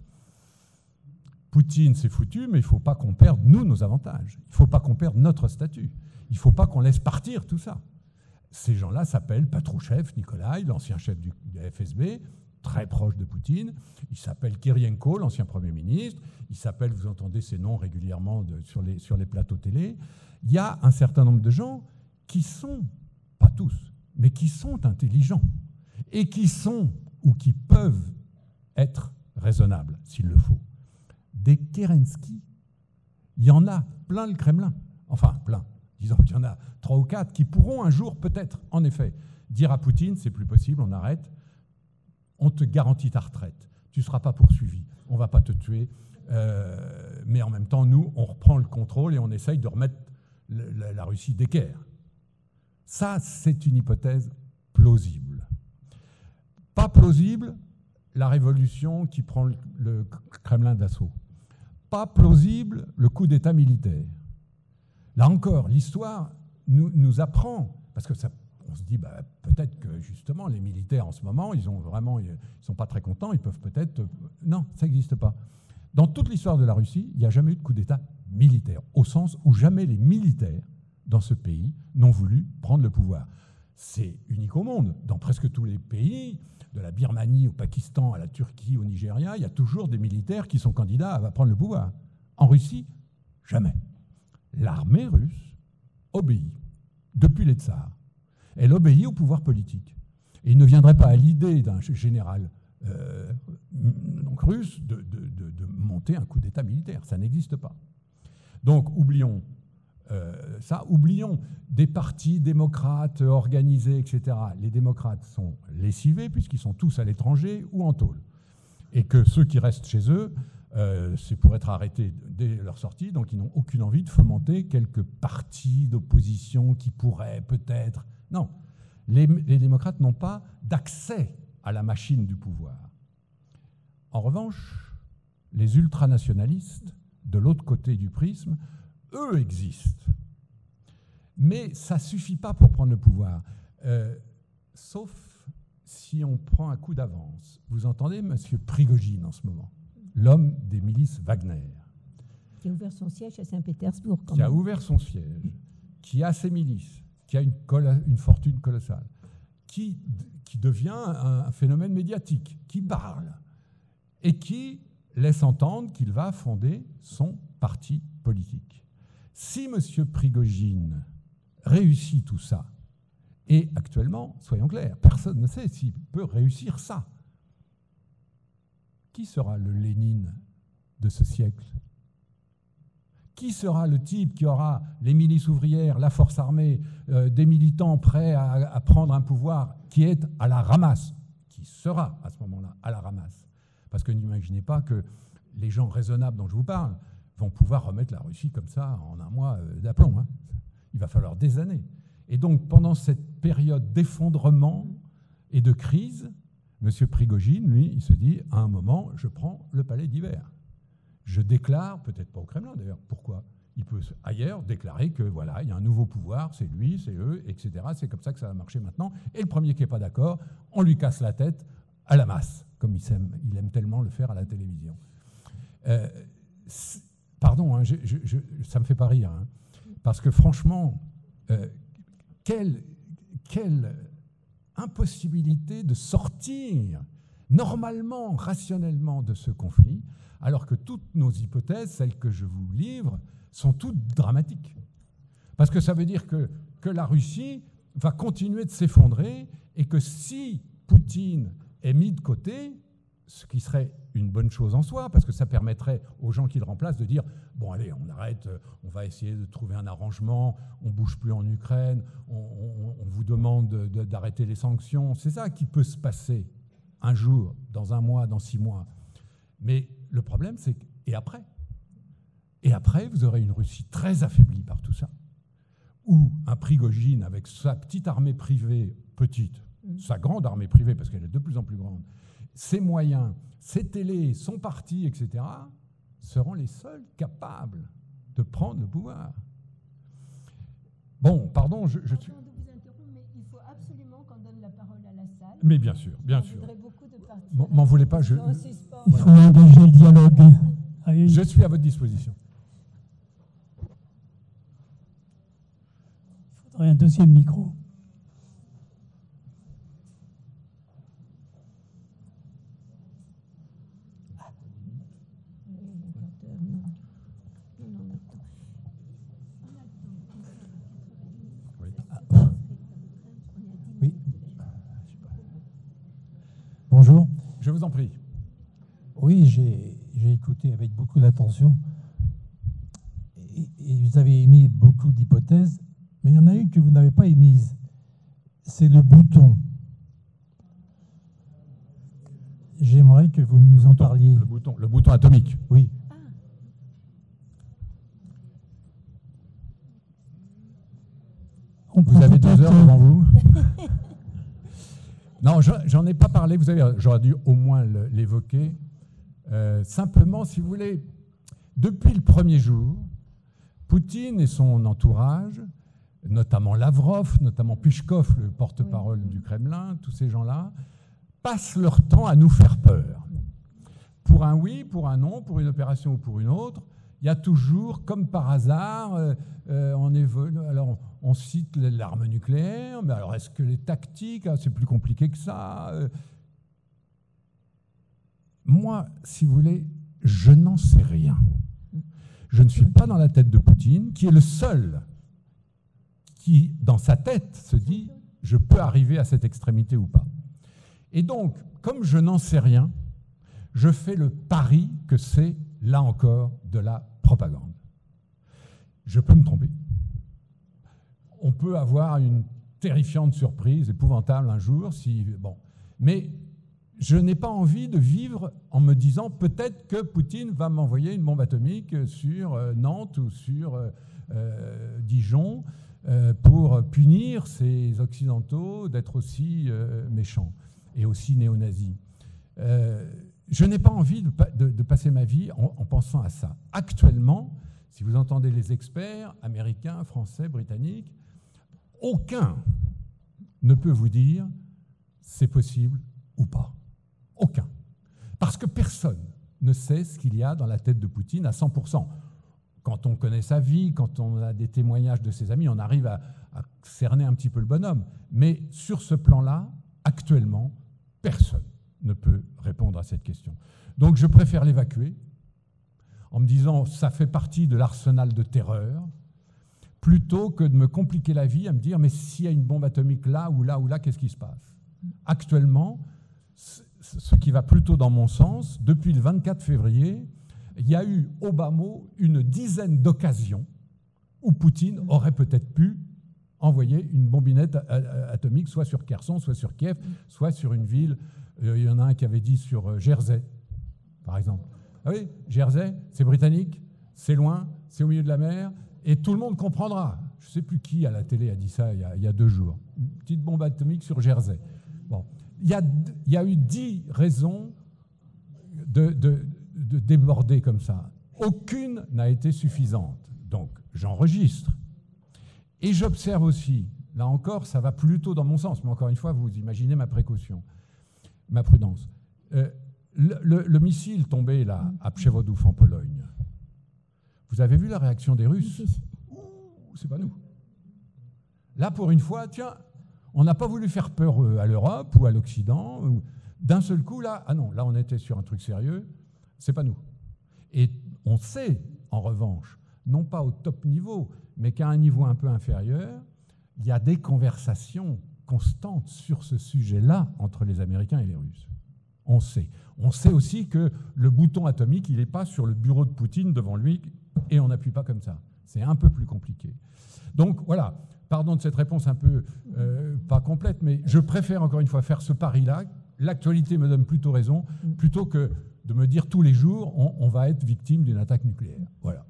Poutine, c'est foutu, mais il ne faut pas qu'on perde, nous, nos avantages. Il ne faut pas qu'on perde notre statut. Il ne faut pas qu'on laisse partir tout ça. Ces gens-là s'appellent Patrouchev, Nikolai, l'ancien chef du FSB, très proche de Poutine. Il s'appelle Kirienko, l'ancien Premier ministre. Il s'appelle, vous entendez ces noms régulièrement sur les plateaux télé. Il y a un certain nombre de gens qui sont, pas tous, mais qui sont intelligents et qui sont ou qui peuvent être raisonnables, s'il le faut. Des Kerensky, il y en a plein le Kremlin. Enfin, plein. Disons qu'il y en a 3 ou 4 qui pourront un jour, peut-être, en effet, dire à Poutine, c'est plus possible, on arrête, on te garantit ta retraite, tu ne seras pas poursuivi, on ne va pas te tuer, mais en même temps, nous, on reprend le contrôle et on essaye de remettre la Russie d'équerre. Ça, c'est une hypothèse plausible. Pas plausible, la révolution qui prend le Kremlin d'assaut. Pas plausible, le coup d'État militaire. Là encore, l'histoire nous apprend, parce que on se dit peut-être que justement les militaires en ce moment, ils sont pas très contents, ils peuvent peut-être... Non, ça n'existe pas. Dans toute l'histoire de la Russie, il n'y a jamais eu de coup d'État militaire, au sens où jamais les militaires dans ce pays n'ont voulu prendre le pouvoir. C'est unique au monde. Dans presque tous les pays, de la Birmanie au Pakistan, à la Turquie, au Nigeria, il y a toujours des militaires qui sont candidats à prendre le pouvoir. En Russie, jamais. L'armée russe obéit, depuis les tsars. Elle obéit au pouvoir politique. Et il ne viendrait pas à l'idée d'un général russe de monter un coup d'État militaire. Ça n'existe pas. Donc, oublions ça. Oublions des partis démocrates organisés, etc. Les démocrates sont lessivés puisqu'ils sont tous à l'étranger ou en tôle. Et que ceux qui restent chez eux, c'est pour être arrêtés dès leur sortie, donc ils n'ont aucune envie de fomenter quelques partis d'opposition qui pourraient peut-être... Non, les démocrates n'ont pas d'accès à la machine du pouvoir. En revanche, les ultranationalistes, de l'autre côté du prisme, eux existent. Mais ça ne suffit pas pour prendre le pouvoir, sauf si on prend un coup d'avance. Vous entendez M. Prigojine en ce moment, l'homme des milices Wagner. Qui a ouvert son siège à Saint-Pétersbourg. Qui a ouvert son siège, qui a ses milices, qui a une fortune colossale, qui devient un phénomène médiatique, qui parle et qui laisse entendre qu'il va fonder son parti politique. Si M. Prigojine réussit tout ça, et actuellement, soyons clairs, personne ne sait s'il peut réussir ça, qui sera le Lénine de ce siècle ? Qui sera le type qui aura les milices ouvrières, la force armée, des militants prêts à prendre un pouvoir qui est à la ramasse ? Qui sera à ce moment-là à la ramasse ? Parce que n'imaginez pas que les gens raisonnables dont je vous parle vont pouvoir remettre la Russie comme ça en un mois d'aplomb. Hein. Il va falloir des années. Et donc, pendant cette période d'effondrement et de crise, M. Prigojine, lui, il se dit, à un moment, je prends le palais d'hiver. Je déclare, peut-être pas au Kremlin d'ailleurs, pourquoi ? Il peut ailleurs déclarer que voilà, il y a un nouveau pouvoir, c'est lui, c'est eux, etc. C'est comme ça que ça va marcher maintenant. Et le premier qui n'est pas d'accord, on lui casse la tête à la masse, comme il aime tellement le faire à la télévision. Pardon, hein, ça me fait pas rire, hein, parce que franchement, quelle impossibilité de sortir normalement, rationnellement de ce conflit, alors que toutes nos hypothèses, celles que je vous livre, sont toutes dramatiques. Parce que ça veut dire que la Russie va continuer de s'effondrer et que si Poutine est mis de côté, ce qui serait une bonne chose en soi, parce que ça permettrait aux gens qui le remplacent de dire « Bon, allez, on arrête, on va essayer de trouver un arrangement, on ne bouge plus en Ukraine, on vous demande d'arrêter les sanctions. » C'est ça qui peut se passer un jour, dans un mois, dans 6 mois. Mais le problème, c'est que... Et après, vous aurez une Russie très affaiblie par tout ça, où un Prigojine, avec sa petite armée privée, petite, sa grande armée privée, parce qu'elle est de plus en plus grande, ses moyens, ses télés, son parti, etc., seront les seuls capables de prendre le pouvoir. Bon, pardon, je suis... Pardon de vous interrompre, mais il faut absolument qu'on donne la parole à la salle. Mais bien sûr, bien sûr. M'en voulez pas, je... Il faut engager le dialogue. Allez. Je suis à votre disposition. Il faudrait un deuxième micro. Oui. Bonjour. Je vous en prie. Oui, j'ai écouté avec beaucoup d'attention et vous avez émis beaucoup d'hypothèses, mais il y en a une que vous n'avez pas émise. C'est le bouton. J'aimerais que vous nous en parliez. Le bouton atomique. Oui. Vous avez 2 heures devant vous. Non, j'en ai pas parlé, vous savez, j'aurais dû au moins l'évoquer. Simplement, si vous voulez, depuis le premier jour, Poutine et son entourage, notamment Lavrov, notamment Pushkov, le porte-parole du Kremlin, tous ces gens-là, passent leur temps à nous faire peur. Pour un oui, pour un non, pour une opération ou pour une autre, il y a toujours, comme par hasard, on cite l'arme nucléaire, mais alors est-ce que les tactiques, c'est plus compliqué que ça. Moi, si vous voulez, je n'en sais rien. Je ne suis pas dans la tête de Poutine, qui est le seul qui, dans sa tête, se dit je peux arriver à cette extrémité ou pas. Et donc, comme je n'en sais rien, je fais le pari que c'est, là encore, de la propagande. Je peux me tromper. On peut avoir une terrifiante surprise, épouvantable un jour, mais je n'ai pas envie de vivre en me disant peut-être que Poutine va m'envoyer une bombe atomique sur Nantes ou sur Dijon pour punir ces Occidentaux d'être aussi méchants et aussi néo-nazis. Je n'ai pas envie de passer ma vie en pensant à ça. Actuellement, si vous entendez les experts américains, français, britanniques, aucun ne peut vous dire c'est possible ou pas. Aucun. Parce que personne ne sait ce qu'il y a dans la tête de Poutine à 100%. Quand on connaît sa vie, quand on a des témoignages de ses amis, on arrive à cerner un petit peu le bonhomme. Mais sur ce plan-là, actuellement, personne ne peut répondre à cette question. Donc je préfère l'évacuer en me disant ça fait partie de l'arsenal de terreur, plutôt que de me compliquer la vie à me dire mais s'il y a une bombe atomique là ou là ou là, qu'est-ce qui se passe? Actuellement, ce qui va plutôt dans mon sens, depuis le 24 février, il y a eu au bas mot une dizaine d'occasions où Poutine aurait peut-être pu envoyer une bombinette atomique, soit sur Kherson, soit sur Kiev, soit sur une ville. Il y en a un qui avait dit sur Jersey, par exemple. Ah oui, Jersey, c'est britannique, c'est loin, c'est au milieu de la mer, et tout le monde comprendra. Je ne sais plus qui à la télé a dit ça il y a 2 jours. Une petite bombe atomique sur Jersey. Bon. Il y a eu 10 raisons de déborder comme ça. Aucune n'a été suffisante. Donc, j'enregistre. Et j'observe aussi, là encore, ça va plutôt dans mon sens, mais encore une fois, vous imaginez ma précaution, ma prudence. Le missile tombé là, à Przewodów en Pologne, vous avez vu la réaction des Russes? C'est pas nous. Là, pour une fois, tiens, on n'a pas voulu faire peur à l'Europe ou à l'Occident. D'un seul coup, là, ah non, là, on était sur un truc sérieux, c'est pas nous. Et on sait, en revanche, non pas au top niveau, mais qu'à un niveau un peu inférieur, il y a des conversations constantes sur ce sujet-là entre les Américains et les Russes. On sait. On sait aussi que le bouton atomique, il n'est pas sur le bureau de Poutine devant lui et on n'appuie pas comme ça. C'est un peu plus compliqué. Donc voilà, pardon de cette réponse un peu pas complète, mais je préfère encore une fois faire ce pari-là. L'actualité me donne plutôt raison, plutôt que de me dire tous les jours on va être victime d'une attaque nucléaire. Voilà.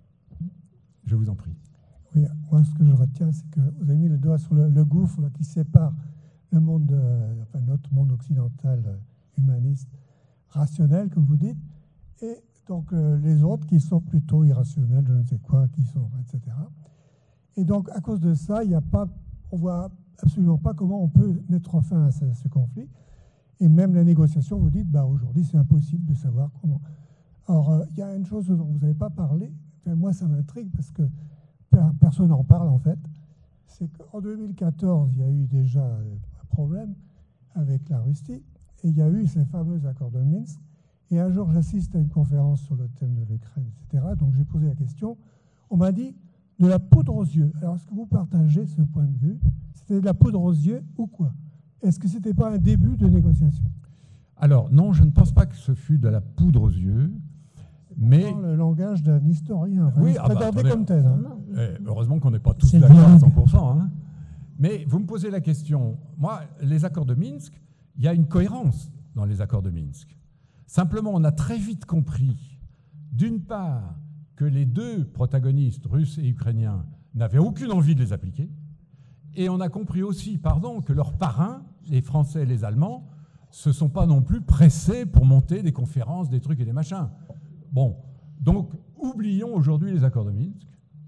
Je vous en prie. Oui, moi ce que je retiens, c'est que vous avez mis le doigt sur le gouffre là, qui sépare le monde, notre monde occidental humaniste, rationnel, comme vous dites, et donc les autres qui sont plutôt irrationnels, je ne sais quoi, qui sont, etc. Et donc, à cause de ça, on voit absolument pas comment on peut mettre fin à ce conflit. Et même la négociation, vous dites, aujourd'hui, c'est impossible de savoir comment. Alors, il y a une chose dont vous n'avez pas parlé, enfin, moi, ça m'intrigue parce que personne n'en parle, en fait. C'est qu'en 2014, il y a eu déjà un problème avec la Russie, et il y a eu ces fameux accords de Minsk. Et un jour, j'assiste à une conférence sur le thème de l'Ukraine, etc. Donc, j'ai posé la question. On m'a dit de la poudre aux yeux. Alors, est-ce que vous partagez ce point de vue? C'était de la poudre aux yeux ou quoi? Est-ce que ce n'était pas un début de négociation? Alors, non, je ne pense pas que ce fut de la poudre aux yeux, mais... Dans le langage d'un historien. Enfin, oui, attendez comme tel. Hein. Heureusement qu'on n'est pas tous d'accord à 100%. Hein. Mais vous me posez la question. Moi, les accords de Minsk, il y a une cohérence dans les accords de Minsk. Simplement, on a très vite compris, d'une part, que les deux protagonistes, russes et ukrainiens, n'avaient aucune envie de les appliquer. Et on a compris aussi, que leurs parrains, les Français et les Allemands, se sont pas non plus pressés pour monter des conférences, des trucs et des machins. Bon, donc, oublions aujourd'hui les accords de Minsk.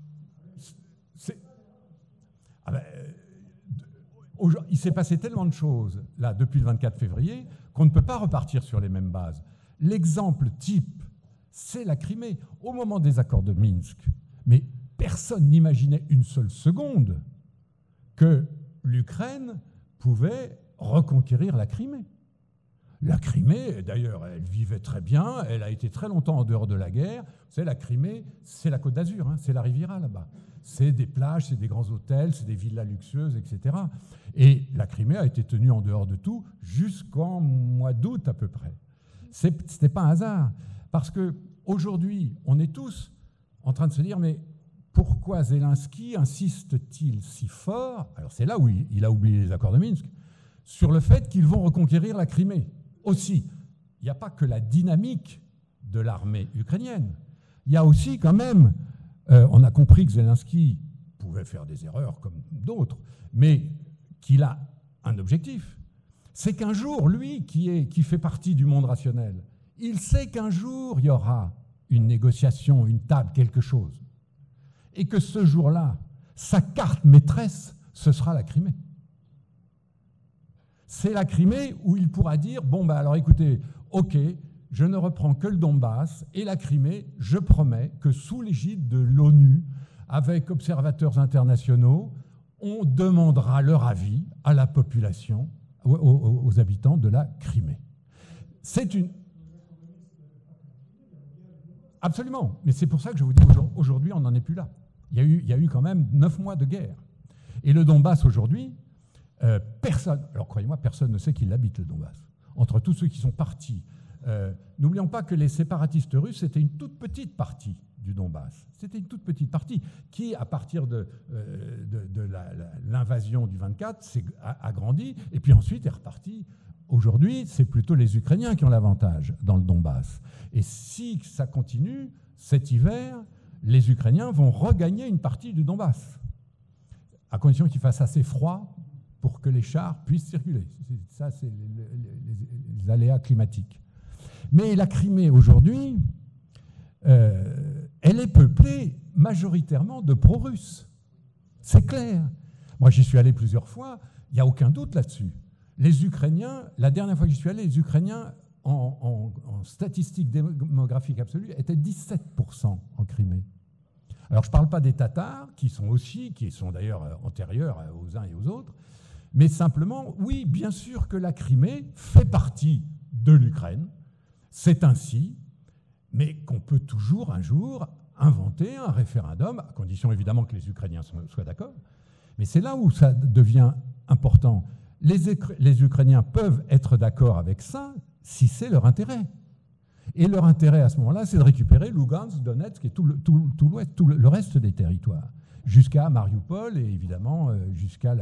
Il s'est passé tellement de choses, là, depuis le 24 février, qu'on ne peut pas repartir sur les mêmes bases. L'exemple type, c'est la Crimée. Au moment des accords de Minsk, mais personne n'imaginait une seule seconde que l'Ukraine pouvait reconquérir la Crimée. La Crimée, d'ailleurs, elle vivait très bien, elle a été très longtemps en dehors de la guerre. Vous savez, la Crimée, c'est la Côte d'Azur, hein, c'est la Riviera là-bas. C'est des plages, c'est des grands hôtels, c'est des villas luxueuses, etc. Et la Crimée a été tenue en dehors de tout jusqu'en mois d'août à peu près. Ce n'était pas un hasard, parce qu'aujourd'hui, on est tous en train de se dire, mais pourquoi Zelensky insiste-t-il si fort, alors c'est là où il a oublié les accords de Minsk, sur le fait qu'ils vont reconquérir la Crimée. Aussi, il n'y a pas que la dynamique de l'armée ukrainienne. Il y a aussi quand même, on a compris que Zelensky pouvait faire des erreurs comme d'autres, mais qu'il a un objectif. C'est qu'un jour, lui qui fait partie du monde rationnel, il sait qu'un jour, il y aura une négociation, une table, quelque chose. Et que ce jour-là, sa carte maîtresse, ce sera la Crimée. C'est la Crimée où il pourra dire, bon, bah alors écoutez, ok, je ne reprends que le Donbass, et la Crimée, je promets que sous l'égide de l'ONU, avec observateurs internationaux, on demandera leur avis à la population, aux habitants de la Crimée. C'est une... Absolument, mais c'est pour ça que je vous dis aujourd'hui, on n'en est plus là. Il y a eu quand même 9 mois de guerre. Et le Donbass aujourd'hui, personne, alors croyez-moi, personne ne sait qu'il habite le Donbass. Entre tous ceux qui sont partis, n'oublions pas que les séparatistes russes, c'était une toute petite partie du Donbass. C'était une toute petite partie qui, à partir de l'invasion du 24, a grandi et puis ensuite est reparti. Aujourd'hui, c'est plutôt les Ukrainiens qui ont l'avantage dans le Donbass. Et si ça continue, cet hiver, les Ukrainiens vont regagner une partie du Donbass, à condition qu'il fasse assez froid pour que les chars puissent circuler. Ça, c'est les aléas climatiques. Mais la Crimée, aujourd'hui, elle est peuplée majoritairement de pro-russes. C'est clair. Moi, j'y suis allé plusieurs fois, il n'y a aucun doute là-dessus. Les Ukrainiens, la dernière fois que j'y suis allé, les Ukrainiens, en statistiques démographiques absolues, étaient 17% en Crimée. Alors, je ne parle pas des Tatars, qui sont d'ailleurs antérieurs aux uns et aux autres, mais simplement, oui, bien sûr que la Crimée fait partie de l'Ukraine, c'est ainsi, mais qu'on peut toujours un jour inventer un référendum, à condition évidemment que les Ukrainiens soient d'accord, mais c'est là où ça devient important. Les Ukrainiens peuvent être d'accord avec ça si c'est leur intérêt. Et leur intérêt à ce moment-là, c'est de récupérer Lugansk, Donetsk et tout l'ouest, tout le reste des territoires, jusqu'à Mariupol et évidemment jusqu'à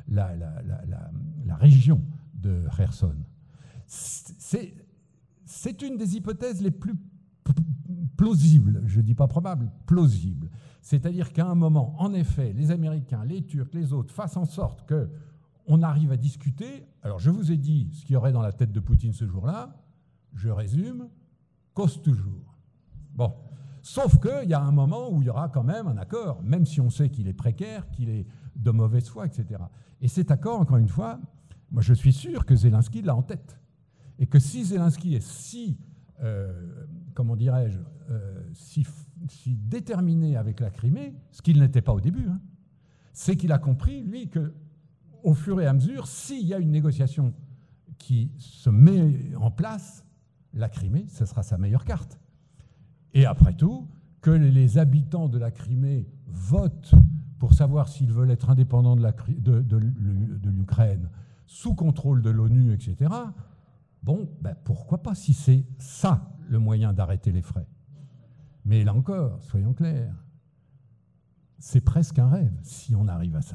la région de Kherson. C'est une des hypothèses les plus plausibles, je ne dis pas probable, plausible. C'est-à-dire qu'à un moment, en effet, les Américains, les Turcs, les autres fassent en sorte qu'on arrive à discuter. Alors je vous ai dit ce qu'il y aurait dans la tête de Poutine ce jour-là, je résume, cause toujours. Bon, sauf qu'il y a un moment où il y aura quand même un accord, même si on sait qu'il est précaire, qu'il est de mauvaise foi, etc. Et cet accord, encore une fois, moi je suis sûr que Zelensky l'a en tête. Et que si Zelensky est si, comment dirais-je, si déterminé avec la Crimée, ce qu'il n'était pas au début, hein, c'est qu'il a compris, lui, qu'au fur et à mesure, s'il y a une négociation qui se met en place, la Crimée, ce sera sa meilleure carte. Et après tout, que les habitants de la Crimée votent pour savoir s'ils veulent être indépendants de l'Ukraine, sous contrôle de l'ONU, etc., bon, ben pourquoi pas, si c'est ça le moyen d'arrêter les frais. Mais là encore, soyons clairs, c'est presque un rêve si on arrive à ça.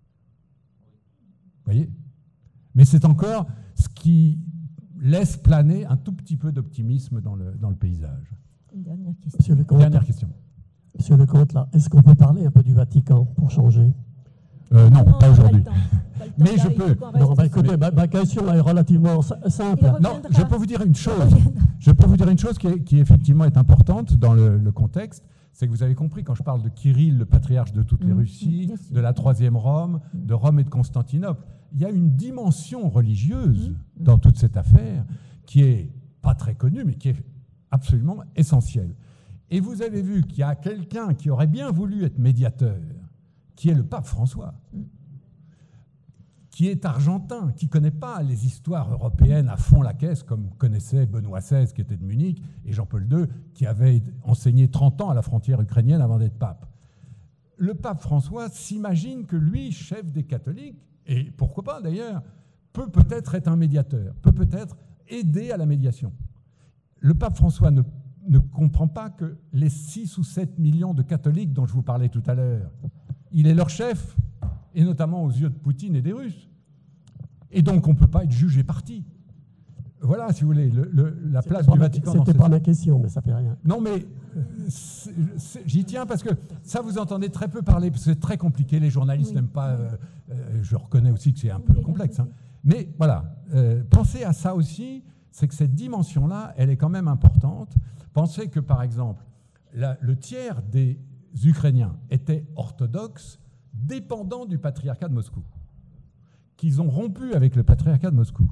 Vous voyez ? Mais c'est encore ce qui laisse planer un tout petit peu d'optimisme dans le paysage. Une dernière question. Monsieur le comte, Dernière question. Monsieur le comte, là, est-ce qu'on peut parler un peu du Vatican pour changer? Non, pas aujourd'hui. Mais Mais je peux. Non, bah, écoutez, ma question est relativement simple. Non, je peux vous dire une chose. Je peux vous dire une chose qui effectivement est importante dans le contexte. C'est que vous avez compris, quand je parle de Kirill, le patriarche de toutes les Russies, de la Troisième Rome, de Rome et de Constantinople, il y a une dimension religieuse dans toute cette affaire qui est pas très connue, mais qui est absolument essentielle. Et vous avez vu qu'il y a quelqu'un qui aurait bien voulu être médiateur, qui est le pape François, qui est argentin, qui ne connaît pas les histoires européennes à fond la caisse, comme connaissait Benoît XVI, qui était de Munich, et Jean-Paul II, qui avait enseigné 30 ans à la frontière ukrainienne avant d'être pape. Le pape François s'imagine que lui, chef des catholiques, et pourquoi pas d'ailleurs, peut peut-être être un médiateur, peut peut-être aider à la médiation. Le pape François ne comprend pas que les 6 ou 7 millions de catholiques dont je vous parlais tout à l'heure, il est leur chef, et notamment aux yeux de Poutine et des Russes. Et donc, on ne peut pas être jugé parti. Voilà, si vous voulez, la place du Vatican. C'était pas ma question, mais ça fait rien. Non, mais j'y tiens parce que ça, vous entendez très peu parler, parce que c'est très compliqué, les journalistes n'aiment pas... je reconnais aussi que c'est un peu complexe. Hein. Mais voilà, pensez à ça aussi, c'est que cette dimension-là, elle est quand même importante. Pensez que, par exemple, le tiers des Ukrainiens étaient orthodoxes, dépendants du patriarcat de Moscou, qu'ils ont rompu avec le patriarcat de Moscou.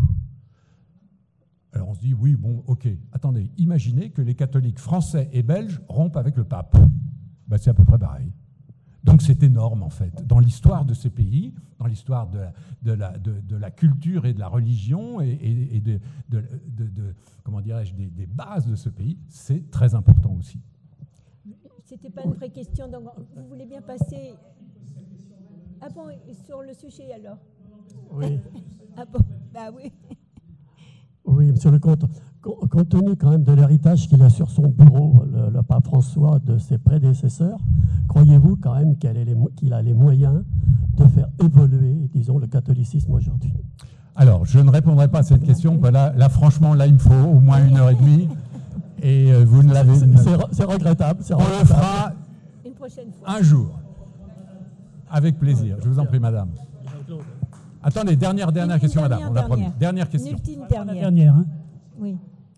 Alors on se dit, oui, bon, ok, attendez, imaginez que les catholiques français et belges rompent avec le pape. Ben, c'est à peu près pareil. Donc c'est énorme, en fait, dans l'histoire de ces pays, dans l'histoire de la culture et de la religion et comment dirais-je, des bases de ce pays, c'est très important aussi. C'était pas une vraie question, donc vous voulez bien passer... Ah bon, sur le sujet alors? Oui. Ah bon, bah oui. Oui, monsieur le comte, compte tenu quand même de l'héritage qu'il a sur son bureau, le pape François, de ses prédécesseurs, croyez-vous quand même qu'il a les moyens de faire évoluer, disons, le catholicisme aujourd'hui? Alors, je ne répondrai pas à cette question. Là, franchement, là, il me faut au moins 1h30. Et vous ne l'avez... C'est regrettable. On le fera une prochaine fois. Un jour. Avec plaisir. Je vous en prie, madame. Attendez, dernière question, madame. On l'a promis. Dernière question. Ultime dernière. Dernière, hein. Oui.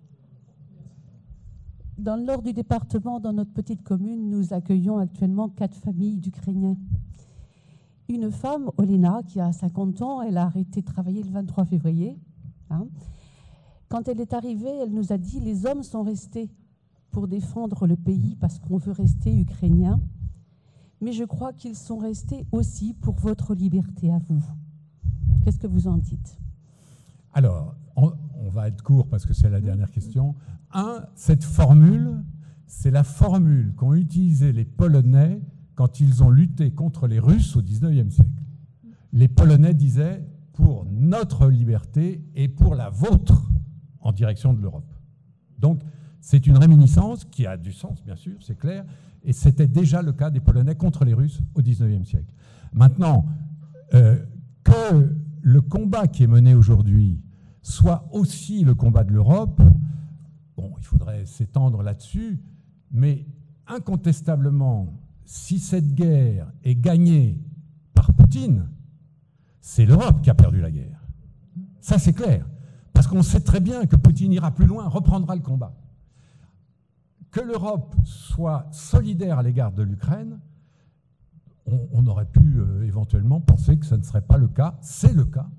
Dans le nord du département, dans notre petite commune, nous accueillons actuellement 4 familles d'Ukrainiens. Une femme, Olena, qui a 50 ans, elle a arrêté de travailler le 23 février. Hein. Quand elle est arrivée, elle nous a dit « Les hommes sont restés pour défendre le pays parce qu'on veut rester ukrainien, mais je crois qu'ils sont restés aussi pour votre liberté à vous. » Qu'est-ce que vous en dites? Alors, on va être court parce que c'est la dernière question. Cette formule, c'est la formule qu'ont utilisée les Polonais quand ils ont lutté contre les Russes au XIXe siècle. Les Polonais disaient « pour notre liberté et pour la vôtre » en direction de l'Europe. Donc, c'est une réminiscence qui a du sens, bien sûr, c'est clair, et c'était déjà le cas des Polonais contre les Russes au XIXe siècle. Maintenant, que le combat qui est mené aujourd'hui soit aussi le combat de l'Europe, bon, il faudrait s'étendre là-dessus, mais incontestablement, si cette guerre est gagnée par Poutine, c'est l'Europe qui a perdu la guerre. Ça, c'est clair. Parce qu'on sait très bien que Poutine ira plus loin, reprendra le combat. Que l'Europe soit solidaire à l'égard de l'Ukraine, on aurait pu éventuellement penser que ce ne serait pas le cas. C'est le cas.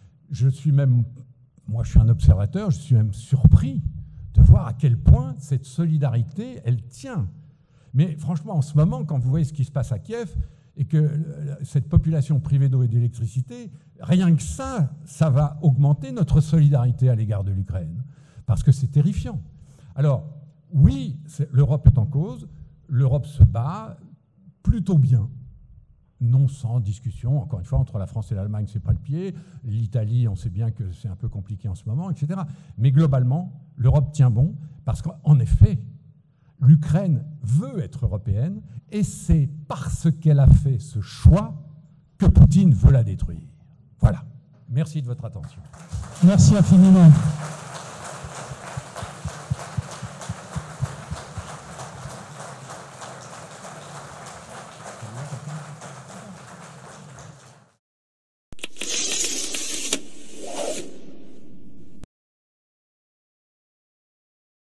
Moi je suis un observateur, je suis même surpris de voir à quel point cette solidarité, elle tient. Mais franchement, en ce moment, quand vous voyez ce qui se passe à Kiev, et que cette population privée d'eau et d'électricité, rien que ça va augmenter notre solidarité à l'égard de l'Ukraine. Parce que c'est terrifiant. Alors, oui, l'Europe est en cause, l'Europe se bat plutôt bien. Non sans discussion, encore une fois, entre la France et l'Allemagne, c'est pas le pied. L'Italie, on sait bien que c'est un peu compliqué en ce moment, etc. Mais globalement, l'Europe tient bon, parce qu'en effet, l'Ukraine veut être européenne, et c'est parce qu'elle a fait ce choix que Poutine veut la détruire. Voilà. Merci de votre attention. Merci infiniment.